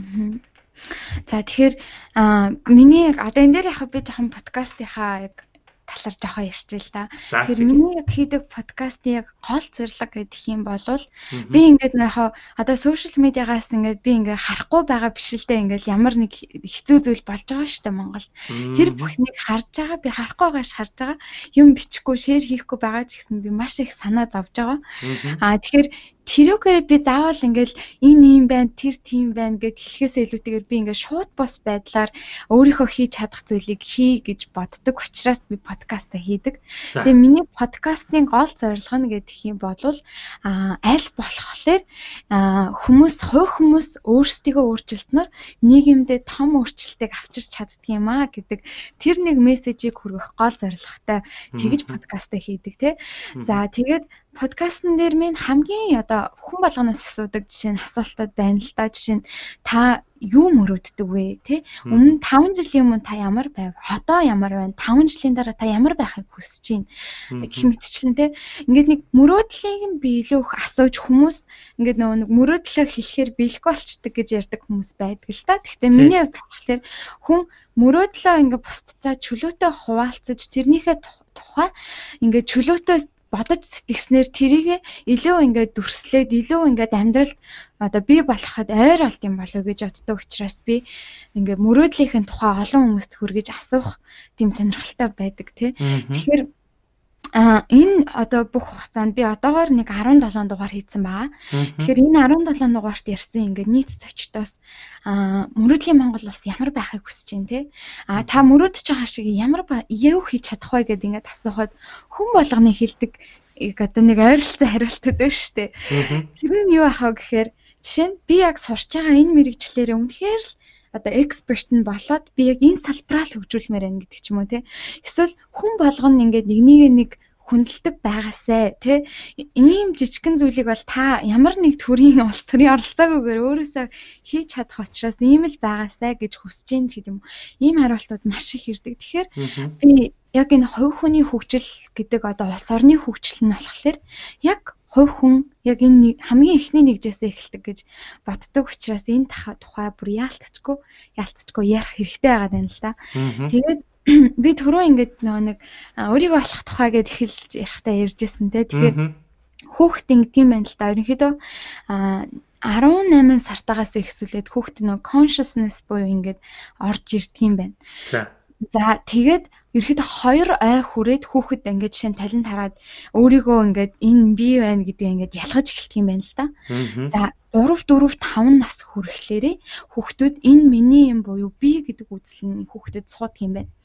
За тэгэхээр миний яг одоо энэ дээр яг би жоохон подкастынхаа яг талаар жоохон ярьчих л да. Тэгэхээр миний яг хийдэг подкастын яг гол зорилго гэдэг юм бол би ингээд яг одоо сошиал медиагаас ингээд би ингээд харахгүй байгаа биш л дээ ингээд ямар нэг хэцүү зүйл болж байгаа шүү дээ Монгол. Тэр бүхнийг харж байгаа би харахгүй байгаач харж байгаа юм бичихгүй шеэр хийхгүй байгаа ч гэсэн би маш их санаа зовж байгаа. Аа тэгэхээр тэрүүгээр би заавал ингээл энэ юм байна, тэр тийм байна гэд хэлэхээсээ илүүтэйгээр би ингээд шууд бус байдлаар өөрийнхөө хийж чадах зүйлийг хий гэж боддог учраас би подкаст хийдэг. Тэгээ миний подкастын гол зорилго нь гэдэг юм бол а аль болохоор хүмүүс, хувь хүмүүс өөрсдийгөө өөрчилснээр нийгэмдээ том өөрчлөлтийг авчирч чаддаг юм а гэдэг тэр нэг мессежийг хүргэх гол зорилготой тэгж подкаст хийдэг тий. За тэгээд подкастн дээр минь хамгийн одоо хүн болгоноос асуудаг жишээ нь асуултууд байна л да. Жишээ нь та юу мөрөөддөг вэ тий? Өмнө таван жилийн өмнө та ямар байв? Одоо ямар байна? таван жилийн дараа та ямар байхыг хүсэж байна? Гэх мэтчлэн тий. Ингээд нэг мөрөөдлийг нь би илүү их асууж хүмүүс ингээд нөгөө нэг мөрөөдлөө хэлэхээр биелэхгүй болчдөг гэж ярьдаг хүмүүс байдаг л да. Гэхдээ миний хувьд болохоор хүн мөрөөдлөө ингээд бусдад чөлөөтэй хуваалцаж тэрнийхээ тухай ингээд чөлөөтэй бодож сэтгэснээр тэрийг илүү ингээд дүрслээд илүү ингээд амьдралд одоо би болоход ойр олд юм болоо гэж боддог учраас би ингээд мөрөөдлийнхэн тухай олон хүмүүст хүргэж асуух тийм сонирхолтой байдаг тий. Тэгэхээр а энэ одоо бүх хугацаанд би одоогоор нэг десvet дугаар хийсэн байгаа. Тэгэхээр энэ десvet дугаарт ярьсан ингээд нийт зочдоос а мөрөөдлийн Монгол улс ямар байхыг хүсэж байна те. А та мөрөөдөж байгаа шиг ямар яв хийж чадах вэ гэдээ ингээд асуухад хүн болгоны хэлдэг одоо нэг ойролцоо хариултууд байна шүү дээ. Тэр нь юу ахаа гэхээр жишээ нь би яг сурч байгаа энэ мэрэгчлэрээ үнэхээр л одоо эксперт нь болоод би яг энэ салбараа л хөгжүүлмээр байна гэдэг ч юм уу те. Эсвэл хүн болгоно ингээд нэгнийг нэг хүндэлдэг байгаасай тий ийм жижигхэн зүйлийг бол та ямар нэг төрлийн улс төрийн оролцоогүйгээр өөрөөсөө хийж чадах учраас ийм л байгаасай гэж хүсэж гин гэдэг юм. Ийм хариултууд маш их ирдэг. Тэгэхээр би яг энэ хувь хүний хөгжил гэдэг одоо улс орны хөгжил нь болохоор яг хувь хүн яг энэ хамгийн эхний нэгжээсээ эхэлдэг гэж боддог учраас энэ тухай бүр яалтчгүй яалтчгүй ярих хэрэгтэй байгаа юм л да. Тэгээд би түрүү ингээд нөгөө нэг өөрийгөө алах тухай гэд эхэлж ярихтаа ярьжсэн те. Тэгэхээр хүүхэд ингэдэм байна л да. Ерөнхийдөө арван найман сартаагаас эхсүүлээд хүүхэд нөгөө consciousness буюу ингээд орж ирдэг юм байна. За. За тэгээд ерөөхдөө хоёр ай хүрээд хүүхэд ингээд жишээ нь талент хараад өөрийгөө ингээд энэ би байна гэдгийг ингээд ялгаж эхэлдэг юм байна л да. За гурав, дөрөв, таван нас хүрэхлээрээ хүүхдүүд энэ миний юм буюу би гэдэг үзэл нь хүүхдэд суудаг юм байна.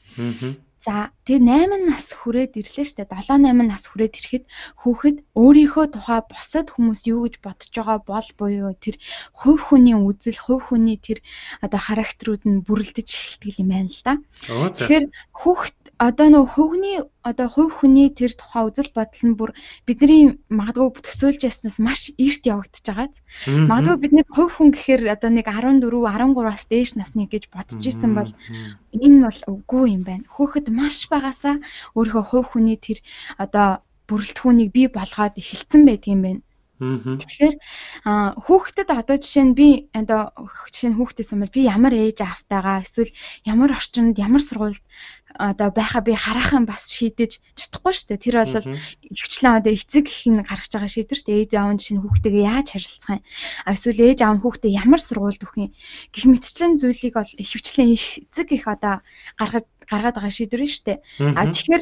За тэгээ найман нас хүрээд ирлээ штэ долоо найман нас хүрээд ирэхэд хүүхэд өөрийнхөө тухай бусад хүмүүс юу гэж бодож байгаа бол буюу тэр хувь хүний үзэл, хувь хүний тэр одоо характерууд нь бүрэлдэж эхэлдэг юм байна л да. Тэгэхээр хүүхэд одоо нөгөө хувийн одоо хувь хүний тэр тухай үзэл бодол нь бүр бидний магадгүй төсөөлж яснаас маш эрт явагдаж байгааз. Магадгүй бидний хувь хүн гэхээр одоо нэг арван дөрөв, арван гураас дээш насны гэж бодож исэн бол энэ бол үгүй юм байна. Хүүхэд маш багасаа өөрийнхөө хувь хүний тэр одоо бүрэлдэхүүнийг бий болгоод эхэлсэн байдаг юм байна. Тэгэхээр хүүхдэд одоо жишээ нь би одоо жишээ нь хүүхдээс юм бол би ямар ээж аавтайгаа эсвэл ямар орчинд ямар сургуульд одоо байхаа би хараахан бас шийдэж чадахгүй шүү дээ. Тэр бол хөвчлэн одоо эцэг их нь гаргаж байгаа шийдвэр шүү дээ. Ээж аав нь жишээ нь хүүхдтэйгээ яаж харилцах юм. Эсвэл ээж аав нь хүүхдээ ямар сургуульд өгөх юм. Гэх мэтчлэн зүйлийг бол хөвчлэн их эцэг их одоо гаргаж гаргаад байгаа шийдвэр шүү дээ. А тэгэхээр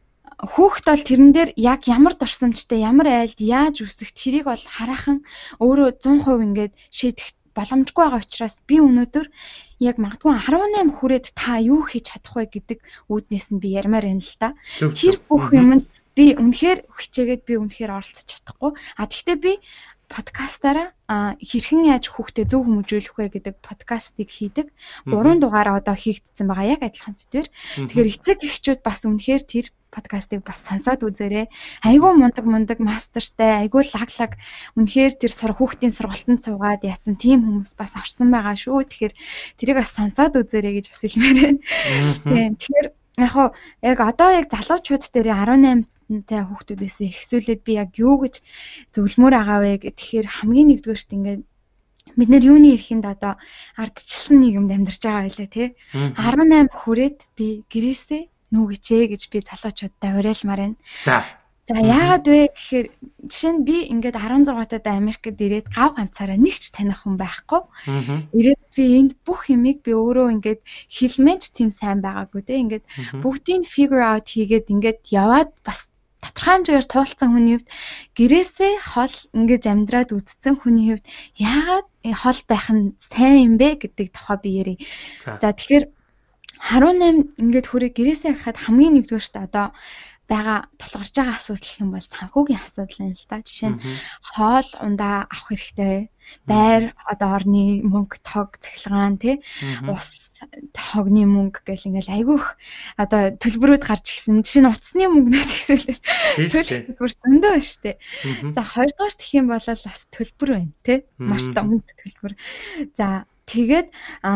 хүүхэд бол тэрэн дээр яг ямар дурсамжтай ямар айлд яаж үсэх тэрийг бол хараахан өөрөө зуун хувь ингээд шийдэх боломжгүй байгаа учраас би өнөөдөр яг магадгүй арван найман хүрээд та юу хийж чадах вэ гэдэг үүднээс нь би ярмаар байна л да. Тэр бүх юмд би үнэхээр хичээгээд би үнэхээр оролцож чадахгүй. А тэгвэл би подкастаараа хэрхэн яаж хүүхдэд зөв хүмүүжүүлэх вэ гэдэг подкастыг хийдэг. Гурван дугаараа одоо хийгдсэн байгаа яг адилхан сэдвэр. Тэгэхээр эцэг эхчүүд бас үнэхээр тэр подкастыг бас сонсоод үзээрэй. Айгүй мундаг мундаг мастертай, айгүй лаглаг үнэхээр тэр сур хүүхдийн сургалтанд суугаад яатсан тийм хүмүүс бас орсон байгаа шүү. Тэгэхээр тэрийг бас сонсоод үзээрэй гэж бас хэлмээр байна. Тийм. Тэгэхээр яг хоо яг одоо яг залуучууд дээр арван наймантай хүүхдүүдээс ихсүүлээд би яг юу гэж зөвлөмөр байгаа вэ гэхээр хамгийн нэгдүгээрт ингээд бид нэр юуны эрхэнд одоо ардчилсан нийгэмд амьдарч байгаа байлаа тий. арван найман хүрээд би гэрээсээ нүгэжээ гэж би залуучуудтай уриалмаар байна. За. За яагаад вэ гэхээр жишээ нь би ингээд арван зургаатад Америкт ирээд гав ганцаараа нэг ч таних хүн байхгүй. Ирээд би энд бүх юмыг би өөрөө ингээд хэлмэж тийм сайн байгаагүй те. Ингээд бүгдийг figure out хийгээд ингээд яваад бас тодорхой хэмжээгээр туулсан хүний хувьд гэрээсээ хол ингэж амьдраад үдцсэн хүний хувьд яагаад хол байх нь сайн юм бэ гэдэг тухай би ярив. За тэгэхээр арван найман ингээд хүрээ гэрээсээ хахад хамгийн нэгдүгээрт одоо байгаа тулгарч байгаа асуудал гэх юм бол санхүүгийн асуудал юм л да. Жишээ нь хоол ундаа авах хэрэгтэй. Байр одоо орны мөнгө тог цахилгаан тий ус тогны мөнгө гэл ингээл айгүйх одоо төлбөрүүд гарч ирсэн. Жишээ нь утасны мөнгнөөс ихсүүлээд төлбөр зөндөө байна штэ. За хоёрдугаар гэх юм бол бас төлбөр байна тий маш томд төлбөр. За тэгээд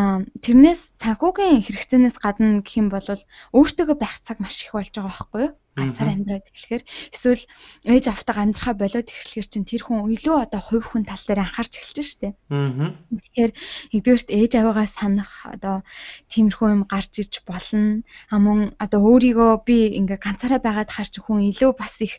тэрнээс санхүүгийн хэрэгцээнээс гадна гэх юм бол өөртөөгөө байх цаг маш их болж байгаа байхгүй юу? Ганцаар амьдраад эхлэхээр эсвэл ээж автайгаа амьдрахаа болоод эхлэхээр чинь тэр хүн илүү одоо хувь хүн тал дээр анхаарч эхэлж штэ. Тэгэхээр нэгдүгээрт ээж аваагаа санах одоо тиймэрхүү юм гарч иж болно. А мөн одоо өөрийгөө би ингээ ганцаараа байгаад харч хүн илүү бас их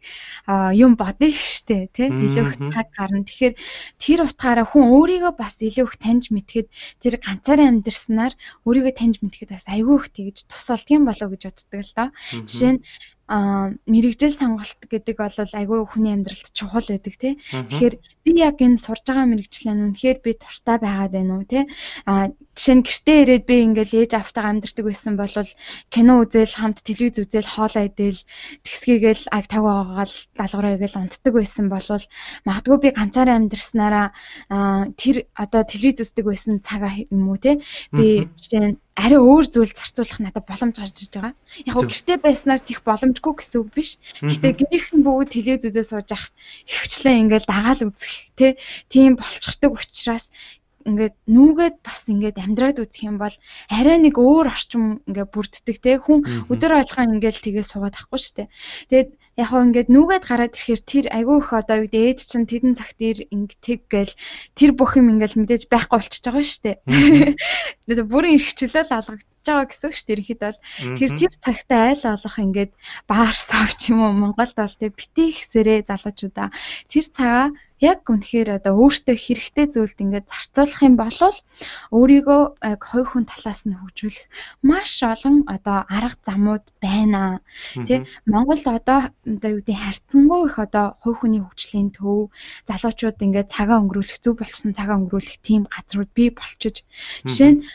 юм бодно штэ тий илүү их цаг гарна. Тэгэхээр тэр утгаараа хүн өөрийгөө бас илүү их таньж мэдхэд тэр ганцаараа амьдрснаар өөрийгөө таньж мэдхэд бас айгүй их тэгж тус болдгийм болов гэж боддог л доо. Жишээ нь а мэрэгжил сонголт гэдэг бол айгүй хүний амьдралд чухал байдаг тий. Тэгэхээр би яг энэ сурж байгаа мэрэгчлэн үнэхээр би дуртай байгаад байна уу тий. А жишээ нь гэртээ ирээд би ингээл ээж автайгаа амьдардаг байсан бол кино үзэл, хамт телевиз үзэл, хоолоо идэл, тэгсгийгээл аг таг байгаагаал даалгавраа игээл унтдаг байсан бол магадгүй би ганцаараа амьдарснараа тэр одоо телевиз үздэг байсан цагаа юм уу тий. Би жишээ нь арай өөр зүйл зарцуулах надад боломж гарч ирж байгаа. Яг гоо гэртээ байснаар тийх боломжгүй гэсэн үг биш. Гэхдээ гэрийнх нь бүгд телевиз үзээ сууж ах ихвчлэн ингээл дагаал үзэх тий. Тийм болчихдог учраас ингээд нүгээд бас ингээд амьдраад үзэх юм бол арай нэг өөр орчим ингээд бүрддэг те хүн өдөр болгон ингээд тгээ суугаад ахгүй штэ. Тэгээд яг хоо ингээд нүгээд гараад ирэхээр тэр айгүй их одоо юу гэдэг ээж чинь тэдэн цагт ир ингээд гээл тэр бүх юм ингээд мэдээж байхгүй болчихж байгаа штэ. Тэгээд бүрэн эрхчлэл алгагдаж байгаа гэсэн үг штэ. Ирэхэд бол тэр тэр цагтаа айл болох ингээд баар савч юм уу Монголд бол те битгий хэсэрээ залуучуудаа тэр цагаа яг үнэхээр одоо өөртөө хэрэгтэй зүйлд ингээд зарцуулах юм бол өөрийгөө яг хувь хүн талаас нь хөгжүүлэх маш олон одоо арга замууд байна. Тэ Монголд одоо одоо юу гэдэг харьцангуй их одоо хувь хүний хөгжлийн төв залуучууд ингээд цагаа өнгөрүүлэх зөв болсон цагаа өнгөрүүлэх тийм газрууд бий болчихж жишээ нь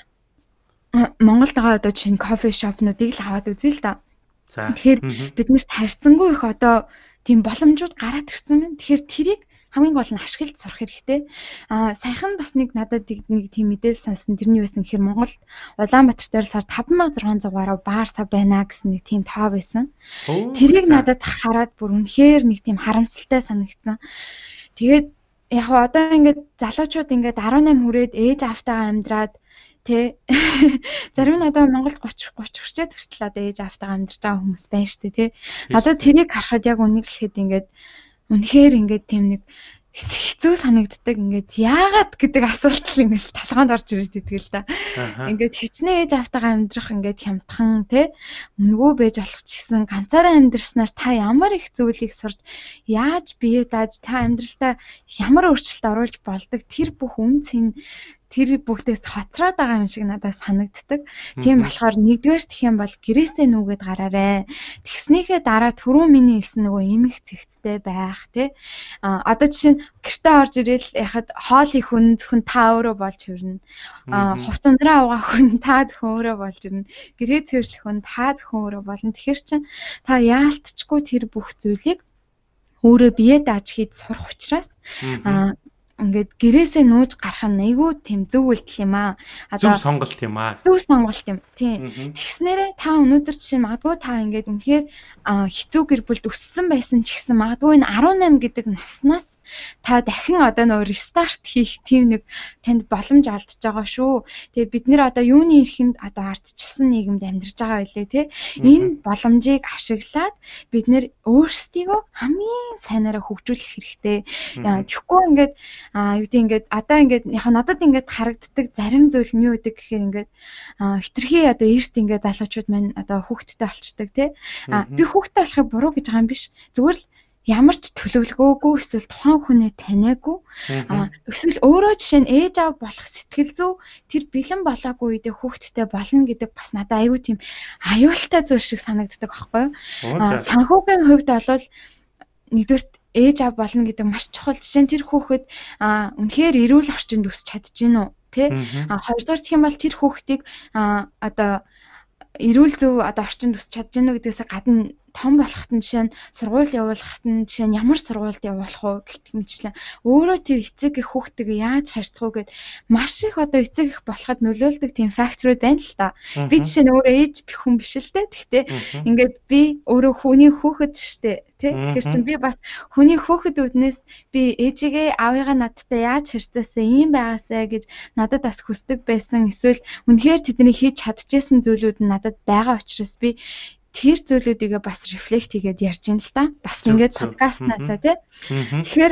Монголд байгаа одоо жишээ нь кофе шопнуудыг л аваад үзье л да. Тэгэхээр биднэрт харьцангуй их одоо тийм боломжууд гараад ирсэн байна. Тэгэхээр тэрийг хамгийн гол нь ашиглаж сурах хэрэгтэй. Аа саяхан бас нэг надад нэг тийм мэдээлэл сонсон. Тэрний байсан гэхээр Монголд Улаанбаатарт ойролцоогоор таван мянга зургаан зугаараа баар сав байна гэсэн нэг тийм тоо байсан. Тэрийг надад хараад бүр үнэхээр нэг тийм харамсалтай санагдсан. Тэгээд яг одоо ингээд залуучууд ингээд арван найман хүрээд ээж автайгаа амьдраад тэ зарим нь одоо Монголд гуйч гуйч хүрчээд хүртэл одоо ээж автайгаа амьдарч байгаа хүмүүс байна шүү дээ тэ. Надад тэрийг харахад яг үнийг хэлэхэд ингээд үнэхээр ингээд тийм нэг хэцүү санагддаг ингээд яагаад гэдэг асуулт л ингээд талханд орж ирж идэг л да. Ингээд хичнээн ээж автайгаа амьдрах ингээд хямдхан те өнгөө байж болох ч гэсэн ганцаараа амьдрснаар та ямар их зүйлийг сурч яаж бие дааж та амьдралдаа ямар өөрчлөлт оруулж болдог тэр бүх үн цэн тэр бүгдээс хоцроод байгаа юм шиг надад санагддаг. Тийм болохоор нэгдүгээр гэх юм бол гэрээсээ нүгээд гараарэ. Тэгснийхээ дараа түрүү миний хэлсэн нөгөө эмх цэгцтэй байх тий. А одоо жишээ нь гэртээ орж ирээл яхад хоол их хүн зөвхөн та өөрөө болж хүрнэ. А хувц ундраа угаах хүн та зөвхөн өөрөө болж ирнэ. Гэрээ цэвэрлэх хүн та зөвхөн өөрөө болно. Тэгэхээр чин та яалтчгүй тэр бүх зүйлийг өөрөө бие дааж хийж сурах учраас а ингээд гэрээсээ нүүж гарах нь айгүй тийм зөв үйлдэл юм аа. Зөв сонголт юм аа. Зөв сонголт юм. Тийм. Тэгснээрээ та өнөөдөр жишээ магадгүй та ингээд үнэхээр хэцүү гэр бүлд өссөн байсан ч гэсэн магадгүй энэ арван найман гэдэг наснаас та дахин одоо нөө рестарт хийх тийм нэг танд боломж олдож байгаа шүү. Тэгээ бид нэр одоо юуны эрхэнд одоо ардчилсан нийгэмд амьдарч байгаа байлээ тий. Энэ боломжийг ашиглаад бид нэр өөрсдийгөө хамгийн сайнаараа хөгжүүлэх хэрэгтэй. Тэгэхгүй ингээд а юу гэдэг ингээд одоо ингээд яг надад ингээд харагддаг зарим зүйл нь юу гэдэг гэхээр ингээд хитрхи одоо эрт ингээд залуучууд маань одоо хүүхдтэй болчдаг тий. А би хүүхдтэй болохыг буруу гэж байгаа юм биш. Зүгээр л ямар ч төлөвлөгөөгүй эсвэл тухайн хүнээ таниагүй а эсвэл өөрөө жишээ нь ээж аав болох сэтгэл зүй тэр бэлэн болоогүй үедээ хүүхдтэй болно гэдэг бас надад аюу тийм аюултай зүйл шиг санагддаг байхгүй юу. Санхүүгийн хувьд бол нэгдүгээр ээж аав болно гэдэг маш чухал. Жишээ нь тэр хүүхэд а үнэхээр эрүүл орчинд өсч чадж гин үү тий. А хоёрдугаар гэх юм бол тэр хүүхдийг а одоо эрүүл зөв одоо орчинд өсч чадж гин үү гэдгээс гадна том болохт нь жишээ нь сургууль явуулахт нь жишээ нь ямар сургуульд явуулах уу гэх мэтчлэн өөрөө тэр эцэг их хүүхдтэйгээ яаж харьцах уу гэд маш их одоо эцэг их болоход нөлөөлдөг тийм факторууд байна л та. Би жишээ нь өөрөө ээж хүн биш л дээ. Гэхдээ ингээд би өөрөө хүний хүүхэд штэ тий. Тэгэхээр чинь би бас хүний хүүхэд үднээс би ээжигээ аавыгаа надтай яаж харьцаасаа ийм байгаасаа гэж надад бас хүсдэг байсан. Эсвэл үнэхээр тэдний хийж чадчихсан зүйлүүд нь надад байгаа учраас би тэр зүйлүүдийг бас рефлект хийгээд ярьж ин л та. Бас ингээд подкастнаасаа тий. Тэгэхээр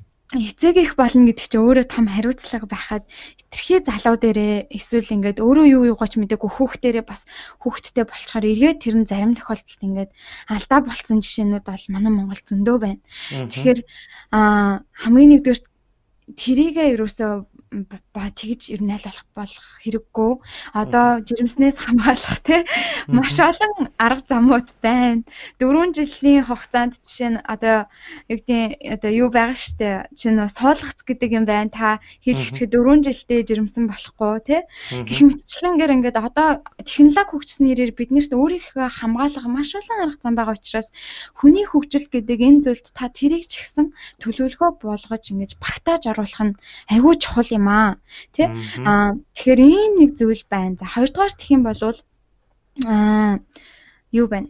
эцэг их болно гэдэг чинь өөрөө том хариуцлага байхад хитрхи залуу дээрээ эсвэл ингээд өөрөө юу юугаач мэдээгүй хүүхдээрээ бас хүүхдтэй болчоор эргээд тэр нь зарим тохиолдолд ингээд алдаа болцсон жишээнүүд бол манай Монгол зөндөө байна. Тэгэхээр аа хамгийн нэгдүгээр тэрийгээ ерөөсөө ба тэгж ер нь аль болох болох хэрэггүй. Одоо жирэмснээс хамгаалах те маш олон арга замууд байна. дөрвөн жилийн хугацаанд жишээ нь одоо юу гэдэг одоо юу байгаа штэ чинь суулгац гэдэг юм байна. Та хийлэгчгээ дөрвөн жилдээ жирэмсэн болохгүй те. Гэх мэтчлэнгээр ингээд одоо технологи хөгжснээр биднэрт өөрийнхөө хамгаалах маш олон арга зам байгаа учраас хүний хөгжил гэдэг энэ зүйлд та тэрийг ч ихсэн төлөвлөгөө болгож ингэж багтааж оруулах нь айгүй чухал юм аа. Тэ? Аа тэгэхээр ийм нэг зүйл байна. За хоёрдугаар гэх юм бол аа юу байна?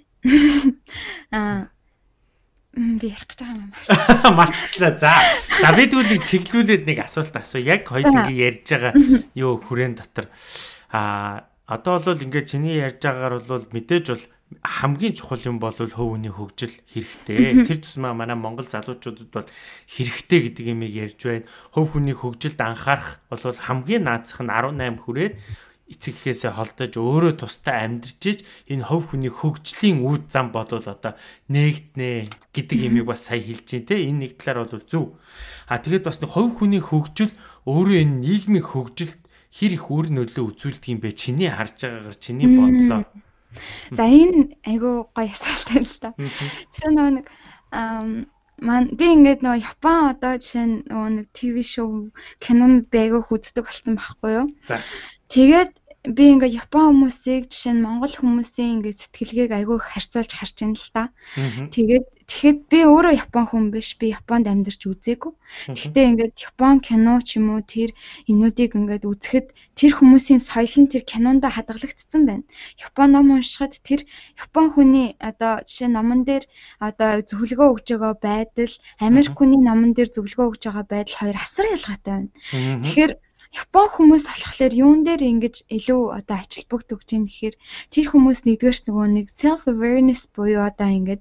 Аа би ярих гэж байгаа юм аа. Мартчихлаа. За. За би тэгвэл нэг чиглүүлээд нэг асуулт асуу. Яг хоёул ингэ ярьж байгаа юу хүрээнд дотор аа одоо бол ингээд чиний ярьж байгаагаар бол мэдээж бол хамгийн чухал юм бол хөв хүний хөгжил хэрэгтэй. Тэр тусмаа манай Монгол залуучуудад бол хэрэгтэй гэдэг юмыг ярьж байна. Хөв хүний хөгжилд анхаарах бол хамгийн наацх нь арван найман хүрээд эцэг эхээсээ холдож өөрөө тустай амьдарч иж энэ хөв хүний хөгжлийн үд зам бол одоо нээгднэ гэдэг юмыг бас сая хэлж байна те. Энэ нэг талаар бол зөв. А тэгээд бас хөв хүний хөгжил өөрөө энэ нийгмийн хөгжилд хэр их үр нөлөө үзүүлдэг юм бэ? Чиний харж байгаагаар чиний бодлоо. За энэ айгуу гоё асуулт байна л да. Жишээ нь нэг маань би ингээд нөгөө Япон одоо жишээ нь нөгөө нэг ТV шоу кинонд айгуу үздэг болсон байхгүй юу? За. Тэгээд би ингээд Япон хүмүүсийг жишээ нь Монгол хүмүүсийн ингээд сэтгэлгээг айгүй их харьцуулж харж байна л та. Тэгээд тэгэхэд би өөрөө Япон хүн биш. Би Японд амьдарч үзээгүй. Гэхдээ ингээд Япон кино ч юм уу тэр юмнуудыг ингээд үзэхэд тэр хүмүүсийн соёл нь тэр кинонд хадгалагдсан байна. Япон ном уншихад тэр Япон хүний одоо жишээ номон дээр одоо зөвлөгөө өгж байгаа байдал, Америк хүний номон дээр зөвлөгөө өгж байгаа байдал хоёр асар ялгаатай байна. Тэгэхээр Япон хүмүүс болохоор юун дээр ингэж илүү одоо ажил бүгд өгч юм гэхээр тэр хүмүүс нэгдүгээрт нөгөө нэг self awareness буюу одоо ингэж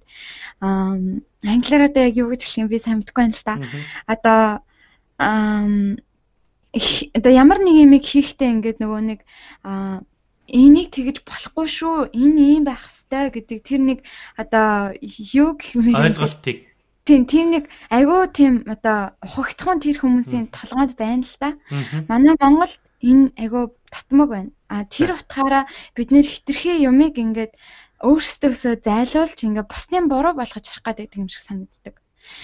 англиар одоо яг юу гэж хэлэх юм би сайн мэдэхгүй байна л да. Одоо одоо ямар нэг юм хийхдээ ингэж нөгөө нэг энийг тэгэж болохгүй шүү. Энэ ийм байх ёстой гэдэг тэр нэг одоо юу гэх юм ойлголтыг тийм тийм нэг айгүй тийм одоо ухагтхан тэр хүмүүсийн толгойд байна л да. Манай Монголд энэ айгүй татмаг байна. А тэр утгаараа бид нэр хитрхи юмыг ингээд өөрсдөөсөө зайлуулж ингээд бусдын буруу болгож харах гэдэг юм шиг санагддаг.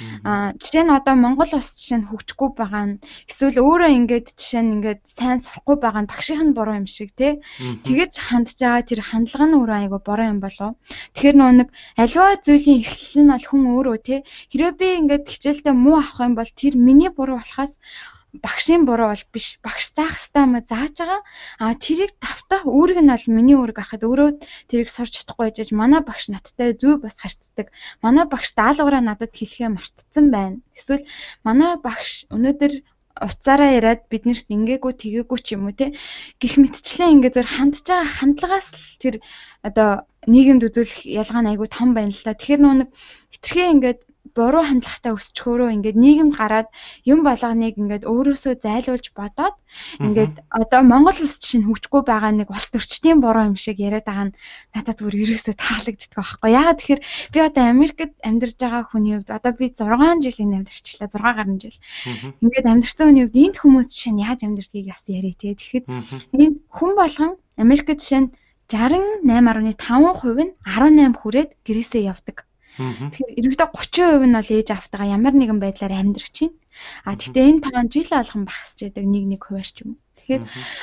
А жишээ нь одоо Монгол улс жишээ нь хөгжихгүй байгаа нь эсвэл өөрөө ингээд жишээ нь ингээд сайн сурахгүй байгаа нь багшийнх нь буруу юм шиг тий. Тэгэж хандж байгаа тэр хандлага нь өөрөө айгу буруу юм болов. Тэгэхээр нөө нэг аливаа зүйлийн эхлэл нь бол хүн өөрөө тий. Хэрвээ би ингээд хичээлдээ муу авах юм бол тэр миний буруу болохоос багшийн буруу бол биш. Багш заах хэрэгтэй юм зааж байгаа. А тэрийг давтах үүрэг нь бол миний үүрэг ахад өөрөө тэрийг сурч чадахгүй жиж манай багш надтай зөв бас харцдаг. Манай багш даалгавраа надад хэлхээ мартцсан байна. Эсвэл манай багш өнөөдөр уцаараа яриад биднэрт ингээгүй тэгээгүй ч юм уу те. Гэх мэтчлэн ингээ зөв хандж байгаа хандлагаас л тэр одоо нийгэмд үзүүлэх ялгаа нь айгүй том байна л да. Тэгэхээр нөө нэг хитрхээ ингээд буруу хандлагатай өсчхөөрөө ингээд нийгэмд гараад юм болгоныг ингээд өөрөөсөө зайлуулж бодоод ингээд одоо Монгол улс чинь хөгжихгүй байгаа нэг улс төрчдийн буруу юм шиг яриад байгаа нь надад бүр ерөөсөө таалагддаг байхгүй. Яагаад тэгэхээр би одоо Америкт амьдарч байгаа хүний хувьд одоо би зургаан жилийн амьдарчлаа зургаан гаруй жил. Ингээд амьдарсан хүний хувьд энд хүмүүс чинь яаж амьдардгийг бас яри те. Тэгэхэд энэ хүн болгон Америкт жишээ нь шестнадцать найман дасгалжуур хувь нь дөрвөн хүрээд гэрээсээ явдаг. Тэгэхээр ерөнхийдөө гучин хувь нь бол ээж автагаа ямар нэгэн байдлаар амьдрч байна. А тэгтээ энэ таван жил болгон багасч яадаг нэг нэг хувиар ч юм. Тэгэхээр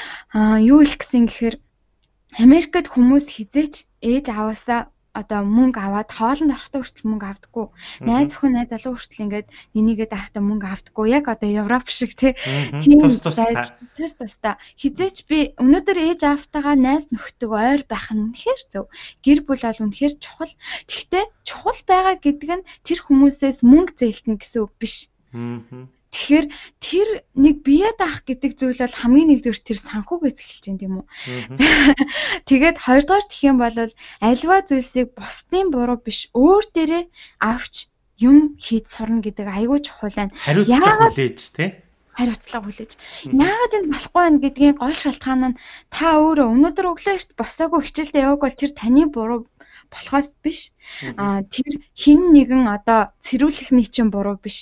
аа юу хэлэх гэсэн гэхээр Америкт хүмүүс хизээч ээж аваасаа одоо мөнгө аваад хоолнд орохтой хүртэл мөнгө авдаггүй. Найз өхөн найз залуу хүртэл ингээд нэнийгээ даахтаа мөнгө авдаггүй. Яг одоо Европ шиг тийм тус тустай. Хизээч би өнөөдөр ээж автагаа найз нөхдөг ойр байх нь үнэхээр зөв. Гэр бүл бол үнэхээр чухал. Тэгтээ чухал байгаа гэдэг нь тэр хүмүүсээс мөнгө зээлтэн гэсэн үг биш. Тэгэхээр тэр нэг бие даах гэдэг зүйл бол хамгийн нэгдүгээр тэр санхугээс эхэлж байна тийм үү. Тэгээд хоёрдугаар гэх юм бол альва зүйлсийг бусдын буруу биш өөр дээрээ авч юм хийж сурна гэдэг айгүй чухал байна. Хариуцлага хүлээж тий. Хариуцлага хүлээж. Яагаад энэ болохгүй байна гэдгийн гол шалтгаан нь та өөрөө өнөөдөр өглөө эрт босоогүй хичээлдээ яваг бол тэр таны буруу болохоос биш. Аа тэр хин нэгэн одоо цэрүүлэхний чинь буруу биш.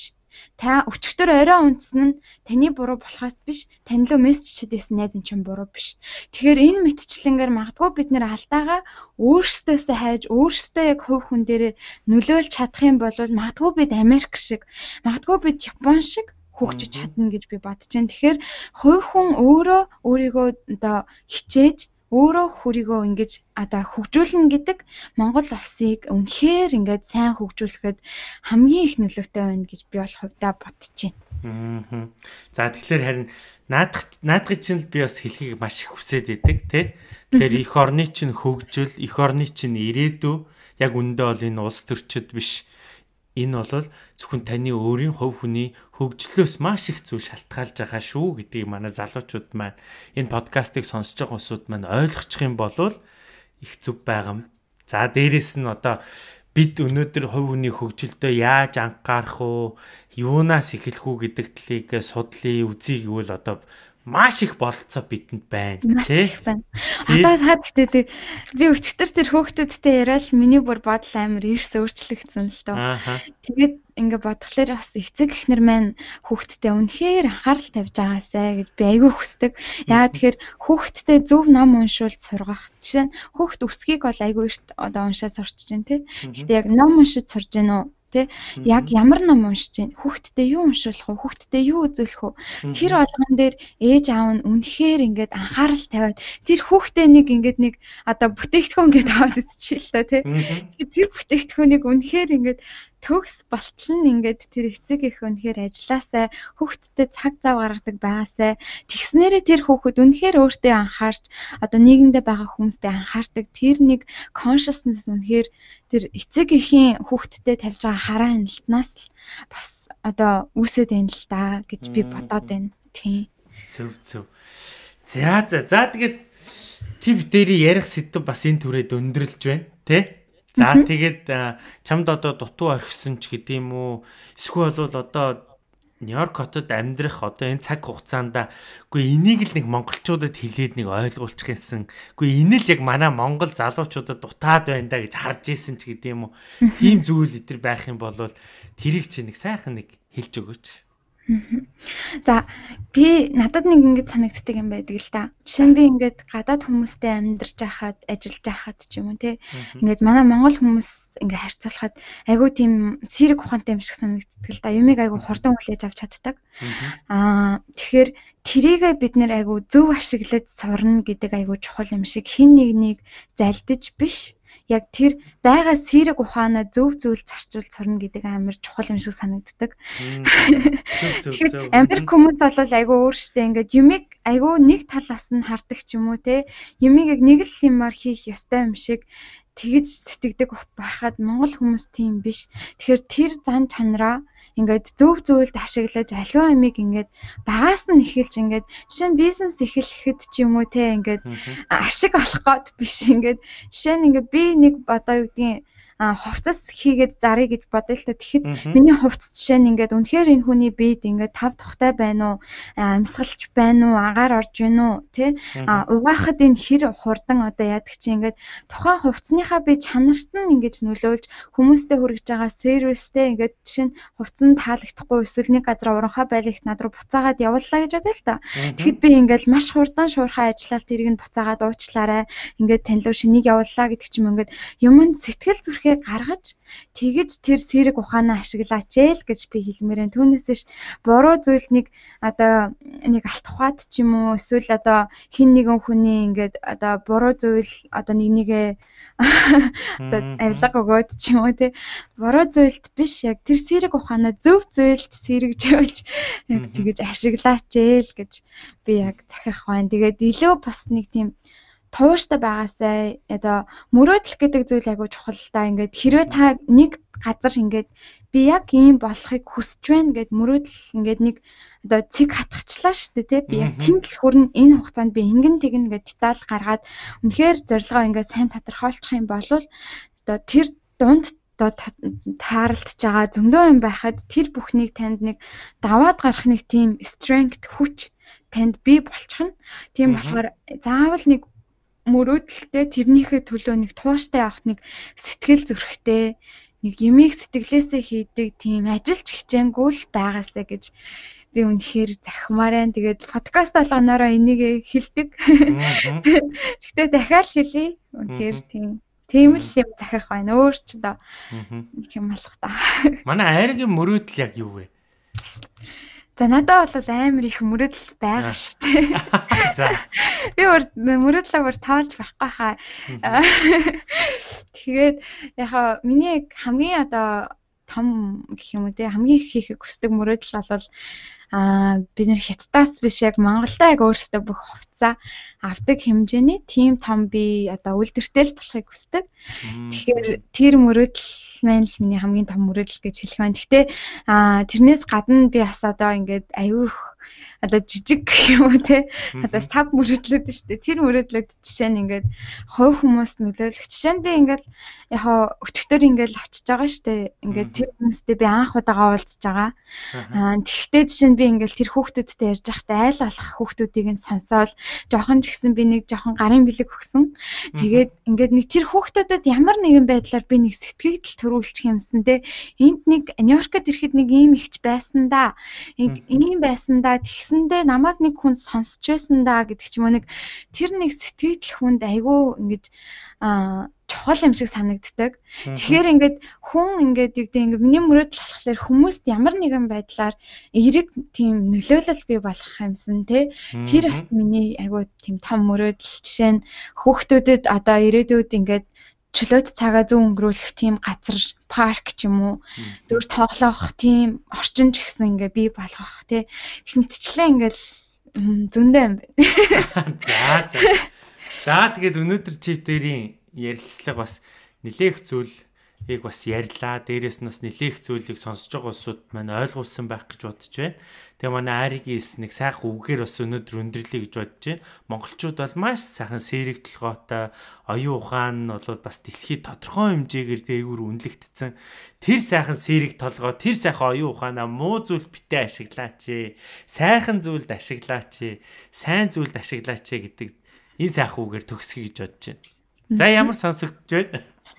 та өчигдөр орой унтсан нь таны буруу болохоос биш, тань руу мессеж хийсэн найз нь чинь буруу биш. Тэгэхээр энэ мэтчлэнгээр магадгүй бид нэр алдаагаа өөрсдөөсөө хайж, өөрсдөө яг хувь хүн дээрээ нөлөөлж чадах юм бол магадгүй бид Америк шиг, магадгүй бид Япон шиг хөгжиж чадна гэж би бодож байна. Тэгэхээр хувь хүн өөрөө өөрийгөө одоо хичээж өөрөө хүрийгөө ингэж одоо хөгжүүлнэ гэдэг Монгол улсыг үнэхээр ингээд сайн хөгжүүлэхэд хамгийн их нөлөөтэй байна гэж би бол хувьдаа бодож байна. Аа. За тэгэхээр харин наадах наадах чинь би бас хэлхийг маш их хүсээд байдаг тий. Тэгэхээр эх орны чинь хөгжил, эх орны чинь ирээдүй яг үндэ бол энэ улс төрчид биш. Энэ бол зөвхөн таны өөрийн хувь хүний хөгжлөөс маш их зүйл шалтгаалж байгаа шүү гэдгийг манай залуучууд маань энэ подкастыг сонсож байгаа усуд маань ойлгочих юм бол их зүг байгаа юм. За дээрэс нь одоо бид өнөөдөр хувь хүний хөгжилдөө яаж анхаарах уу, юунаас эхлэх үү гэдэг талыг судлаа, үзье гэвэл одоо маш их бололцоо бидэнд байна тий. Одоо та гэхдээ би өчтөр тэр хөөхтүүдтэй яриад миний бүр бодол амар эрс өөрчлөгдсөн л доо. Тэгээд ингээ бодглохлоор бас эцэг эхнэр маань хөөхтдээ үнэхээр анхаарал тавьж байгаасай гэж би айгүй хүсдэг. Яагаад тэгэхээр хөөхтдээ зөв ном уншуулж сургах. Жишээ нь хөөхт өсгийг бол айгүй эрт одоо уншаад сурч чинь тий. Гэхдээ яг ном уншиж сурж гэнэ үү? Тэ яг ямар ном уншиж чинь хүүхдтэй юу уншуулах вэ? Хүүхдтэй юу үзүүлэх вэ? Тэр болгон дээр ээж аав нь үнэхээр ингээд анхаарал тавиад тэр хүүхдээ нэг ингээд нэг одоо бүтээгдэхүүн гэдэг аваад үзчихээ л та тий. Тэр бүтээгдэхүүнийг үнэхээр ингээд төгс болтол нь ингээд тэр эцэг их үнэхээр ажилласаа хүүхдтэй цаг зав гаргадаг байгаасаа тэгснээрээ тэр хүүхэд үнэхээр өөртөө анхаарч одоо нийгэмдээ байгаа хүмүүстэй анхаардаг тэр нэг consciousness үнэхээр тэр эцэг ихийн хүүхдтэй тавьж байгаа хараа хяналтнаас л бас одоо үүсээд байна л да гэж би бодоод байна. Тийм. Зөв зөв. За за за тэгээд чи битэрий ярих сэдв бас энэ түрээд өндөрлж байна тий. За тэгээд чамд одоо дутуу орхисон ч гэдэм юм уу эсвэл бол одоо Нью-Йорк хотод амьдрах одоо энэ цаг хугацаанд үгүй энийг л нэг монголчуудад хэлээд нэг ойлгуулчих юмсан. Үгүй энэ л яг манай монгол залуучуудад дутаад байна да гэж харж ийсэн ч гэдэм юм уу. Тийм зүйл итэр байх юм бол тэрийг чи нэг сайхан нэг хэлж өгөөч. За би надад нэг ингэж санагддаг юм байдаг л да. Жишээ нь би ингээд гадаад хүмүүстэй амьдарч байхад, ажиллаж байхад ч юм уу те. Ингээд манай монгол хүмүүс ингээд харьцуулахад айгүй тийм сэрэг ухаантай юм шиг санагддаг л да. Юмыг айгүй хурдан хүлээж авч чаддаг. Аа тэгэхээр тэрийгээ бид нэр айгүй зөв ашиглаж сурна гэдэг айгүй чухал юм шиг хин нэгнийг залдиж биш. Яг тэр байгаа сэрэг ухаанаа зөв зөвл зарчуулж сурна гэдэг амар чухал юм шиг санагддаг. Тэгэхээр Америк хүмүүс бол айгүй өөрсдөө ингээд юмыг айгүй нэг талаас нь хардаг ч юм уу те. Юмыг яг нэг л юмар хийх ёстой юм шиг тэгж сэтгэдэг байхад монгол хүмүүс тийм биш. Тэгэхээр тэр зан чанараа ингээд зөв зөвлөлд ашиглаж аливаа юмыг ингээд багаас нь эхэлж ингээд жишээ нь бизнес эхлэхэд ч юм уу те ингээд ашиг олох гээд биш ингээд жишээ нь ингээд би нэг одоо юу гэдгийг хувцас хийгээд зарыг гэж бодъё л та. Тэгэхэд миний хувцас жишээ нь ингээд үнэхээр энэ хүний биед ингээд тав тухтай байна уу? Амьсгалж байна уу? Агаар орж байна уу? Тэ? А угаахад энэ хэр хурдан одоо яадаг чи ингээд тухайн хувцсныхаа би чанарт нь ингээд нөлөөлж хүмүүстэй хүргэж байгаа сервистэй ингээд жишээ нь хувцас таалагдахгүй эсвэл нэг газар уранхай байлагт над руу буцаагаад явууллаа гэж бодъё л та. Тэгэхэд би ингээд маш хурдан шуурхай ажиллаад тэрийг нь буцаагаад уучлаарай. Ингээд тань руу шинийг явууллаа гэдэг ч юм ингээд юмд сэтгэл зүрхээ гаргаж тэгэж тэр сэрэг ухаанаа ашиглаач ээ л гэж би хэлмээрэн. Түүнээс ш буруу зүйлд нэг одоо нэг алт ухаад ч юм уу эсвэл одоо хин нэгэн хүний ингээд одоо буруу зүйл одоо нэг нэгэ одоо авилга өгөөд ч юм уу те буруу зүйлд биш яг тэр сэрэг ухаанаа зөв зүйлд сэрэгжүүлж яг тэгэж ашиглаач ээ л гэж би яг захих байна. Тэгээд илүү бас нэг тийм тууштай байгаасай одоо мөрөөдөл гэдэг зүйл айгуу чухал та ингээд хэрвээ та нэг газар ингээд би яг ийм болохыг хүсэж байна гэд мөрөөдөл ингээд нэг одоо цэг хатгачлаа шүү дээ тий би яг тэнд л хүрнэ энэ хугацаанд би ингэн тэгнэ гэд деталь гаргаад үнэхээр зорилгоо ингээд сайн тодорхойлчих юм бол одоо тэр дунд одоо тааралдж байгаа зөндөө юм байхад тэр бүхнийг танд нэг даваад гарах нэг тийм strength хүч танд бий болчих нь тийм болохоор заавал нэг мөрөөдөлтэй тэрнийхээ төлөө нэг тууштай авах нэг сэтгэл зүрэхтэй нэг юмыг сэтгэлээсээ хийдэг тийм ажилч хичээнгүй л байгаасаа гэж би үнэхээр захимаар байна. Тэгээд подкаст болгоноороо энийг хэлдэг. Гэхдээ дахиад хэлье. Үнэхээр тийм тийм л юм захих байна. Өөр ч доо нэг юм алах та. Манай айргийн мөрөөдөл яг юу вэ? За надад бол амар их мөрөөдөл байгаа шүү дээ. За. Би мөрөөдлөө бүр тоолж байхгүй хаа. Тэгээд яхаа миний хамгийн одоо том гэх юм уу те хамгийн их хийхийг хүсдэг мөрөөдөл бол аа бид нэр Хятадаас биш яг Монголдо яг өөрсдөө бүх хувцас авдаг хэмжээний тийм том би одоо үйлдвэртэй л болохыг хүсдэг. Тэгэхээр тэр мөрөөдөл маань л миний хамгийн том мөрөөдөл гэж хэлэх байна. Гэхдээ аа тэрнээс гадна би бас одоо ингээд аюух одоо жижиг юм уу те одоо сав мөрөөдлөд шүү дээ. Тэр мөрөөдлөд жишээ нь ингээд хувь хүмүүс нөлөөлөх. Жишээ нь би ингээд яг өчигдөр ингээд очиж байгаа шүү дээ. Ингээд тэр хүмүүстэй би анх удаага уулзж байгаа. Аа тэгвэл жишээ нь би ингээд тэр хүүхдүүдтэй ярьж байхдаа айл болох хүүхдүүдийг нь сонсоол жоохон ч гэсэн би нэг жоохон гарын бэлэг өгсөн. Тэгээд ингээд нэг тэр хүүхдүүдэд ямар нэгэн байдлаар би нэг сэтгэгдэл төрүүлчих юмсан те. Энд нэг Нью-Йоркод ирэхэд нэг ийм ихч байсан да. Ийм байсан да. Тэгсэндээ намайг нэг хүн сонсч байсан да гэдэг ч юм уу нэг тэр нэг сэтгэгдэл хүнд айгүй ингээд аа чухал юм шиг санагддаг. Тэгэхээр ингээд хүн ингээд юу гэдэг ингээд миний мөрөөдөл болохоор хүмүүст ямар нэгэн байдлаар эерэг тийм нөлөөлөл бий болох юмсан те. Тэр бас миний айгүй тийм том мөрөөдөл. Жишээ нь хүүхдүүдэд одоо ирээдүйд ингээд чөлөөт цагаа зүүн өнгөрүүлэх тийм газар парк ч юм уу зөвхөн тоглох тийм орчин ч гэсэн ингээ бий болгох тий хэмтчлээ ингээл зөндөө юм байна. За за. За тэгээд өнөөдөр чи дээрийн ярилцлага бас нэлээх зүйлийг бас ярьлаа. Дээрээс нь бас нэлээх зүйлийг сонсож байгаа улсууд маань ойлгуулсан байх гэж бодож байна. Тэгээ манай Аригийн эснийг сайхан үгээр бас өнөөдөр өндөрлөе гэж бодож байна. Монголчууд бол маш сайхан сэрэг толгойтой, оюун ухаан нь бол бас дэлхийд тодорхой хэмжээгээр дээгүүр үнэлэгдсэн. Тэр сайхан сэрэг толгой, тэр сайхан оюун ухаанаа муу зүйл битээ ашиглаач ээ. Сайхан зүйлд ашиглаач ээ. Сайн зүйлд ашиглаач ээ гэдэг энэ сайхан үгээр төгсгий гэж бодож байна. За ямар сонсогдож байна?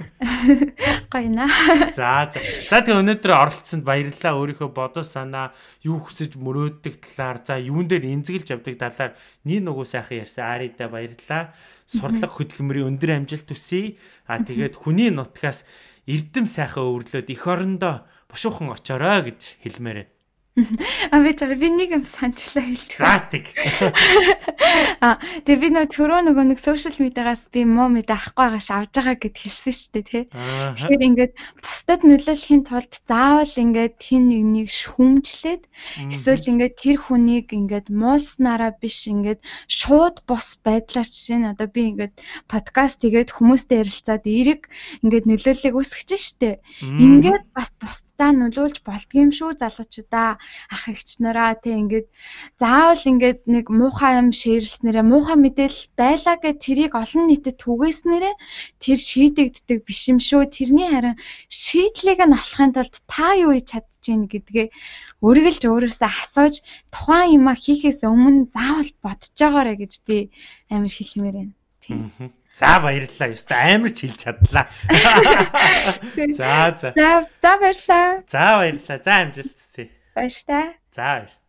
Гойна. За за. За тэгээ өнөөдөр оролцсонд баярлалаа. Өөрийнхөө бодол санаа, юу хүсэж мөрөөддөг талаар, за юун дээр эмзэглэж явдаг талаар нэг нөгөө сайхан ярьсан Аридаа баярлалаа. Сурлага хөдөлмөрийн өндөр амжилт хүсье. А тэгээд хүний нутгаас эрдэм сайхан өвөрлөөд эх орондоо бушуухан очоорой гэж хэлмээр. А би тэр би нэг юм санчлаа хэлчих. За тэг. А тэгээ би нөө түрүү нөгөө нэг сошиал медиагаас би муу мэдээ авахгүй байгааш авж байгаа гэд хэлсэн шүү дээ тий. Тэгэхээр ингээд бусдад нөлөөлөхийн тулд заавал ингээд хин нэгнийг шүүмжлээд эсвэл ингээд тэр хүнийг ингээд муулснараа биш ингээд шууд бус байдлаар жишээ нь одоо би ингээд подкаст тэгээд хүмүүстэй ярилцаад эерэг ингээд нөлөөллийг үүсгэж штэ. Ингээд бас бусдаа нөлөөлж болдгийм шүү залуучуудаа ах эгчнэрээ тий ингээд заавал ингээд нэг муухай юм шеэрлснээрээ муухай мэдээлэл байлаа гэж тэрийг олон нийтэд түгээснээрээ тэр шийдэгддэг биш юм шүү. Тэрний харин шийдлийг нь олохын тулд та юу хийж чадчихээн гэдгээ үргэлж өөрөөсөө асууж тухайн юмаа хийхээс өмнө заавал бодож байгаарэ гэж би амар хэлмээр байна. Тийм. За баярлалаа. Ёстой амар ч хэлж чадлаа. За за. За за баярлалаа. За баярлалаа. За амжилт хүсье. Баярлалаа. За баярлалаа.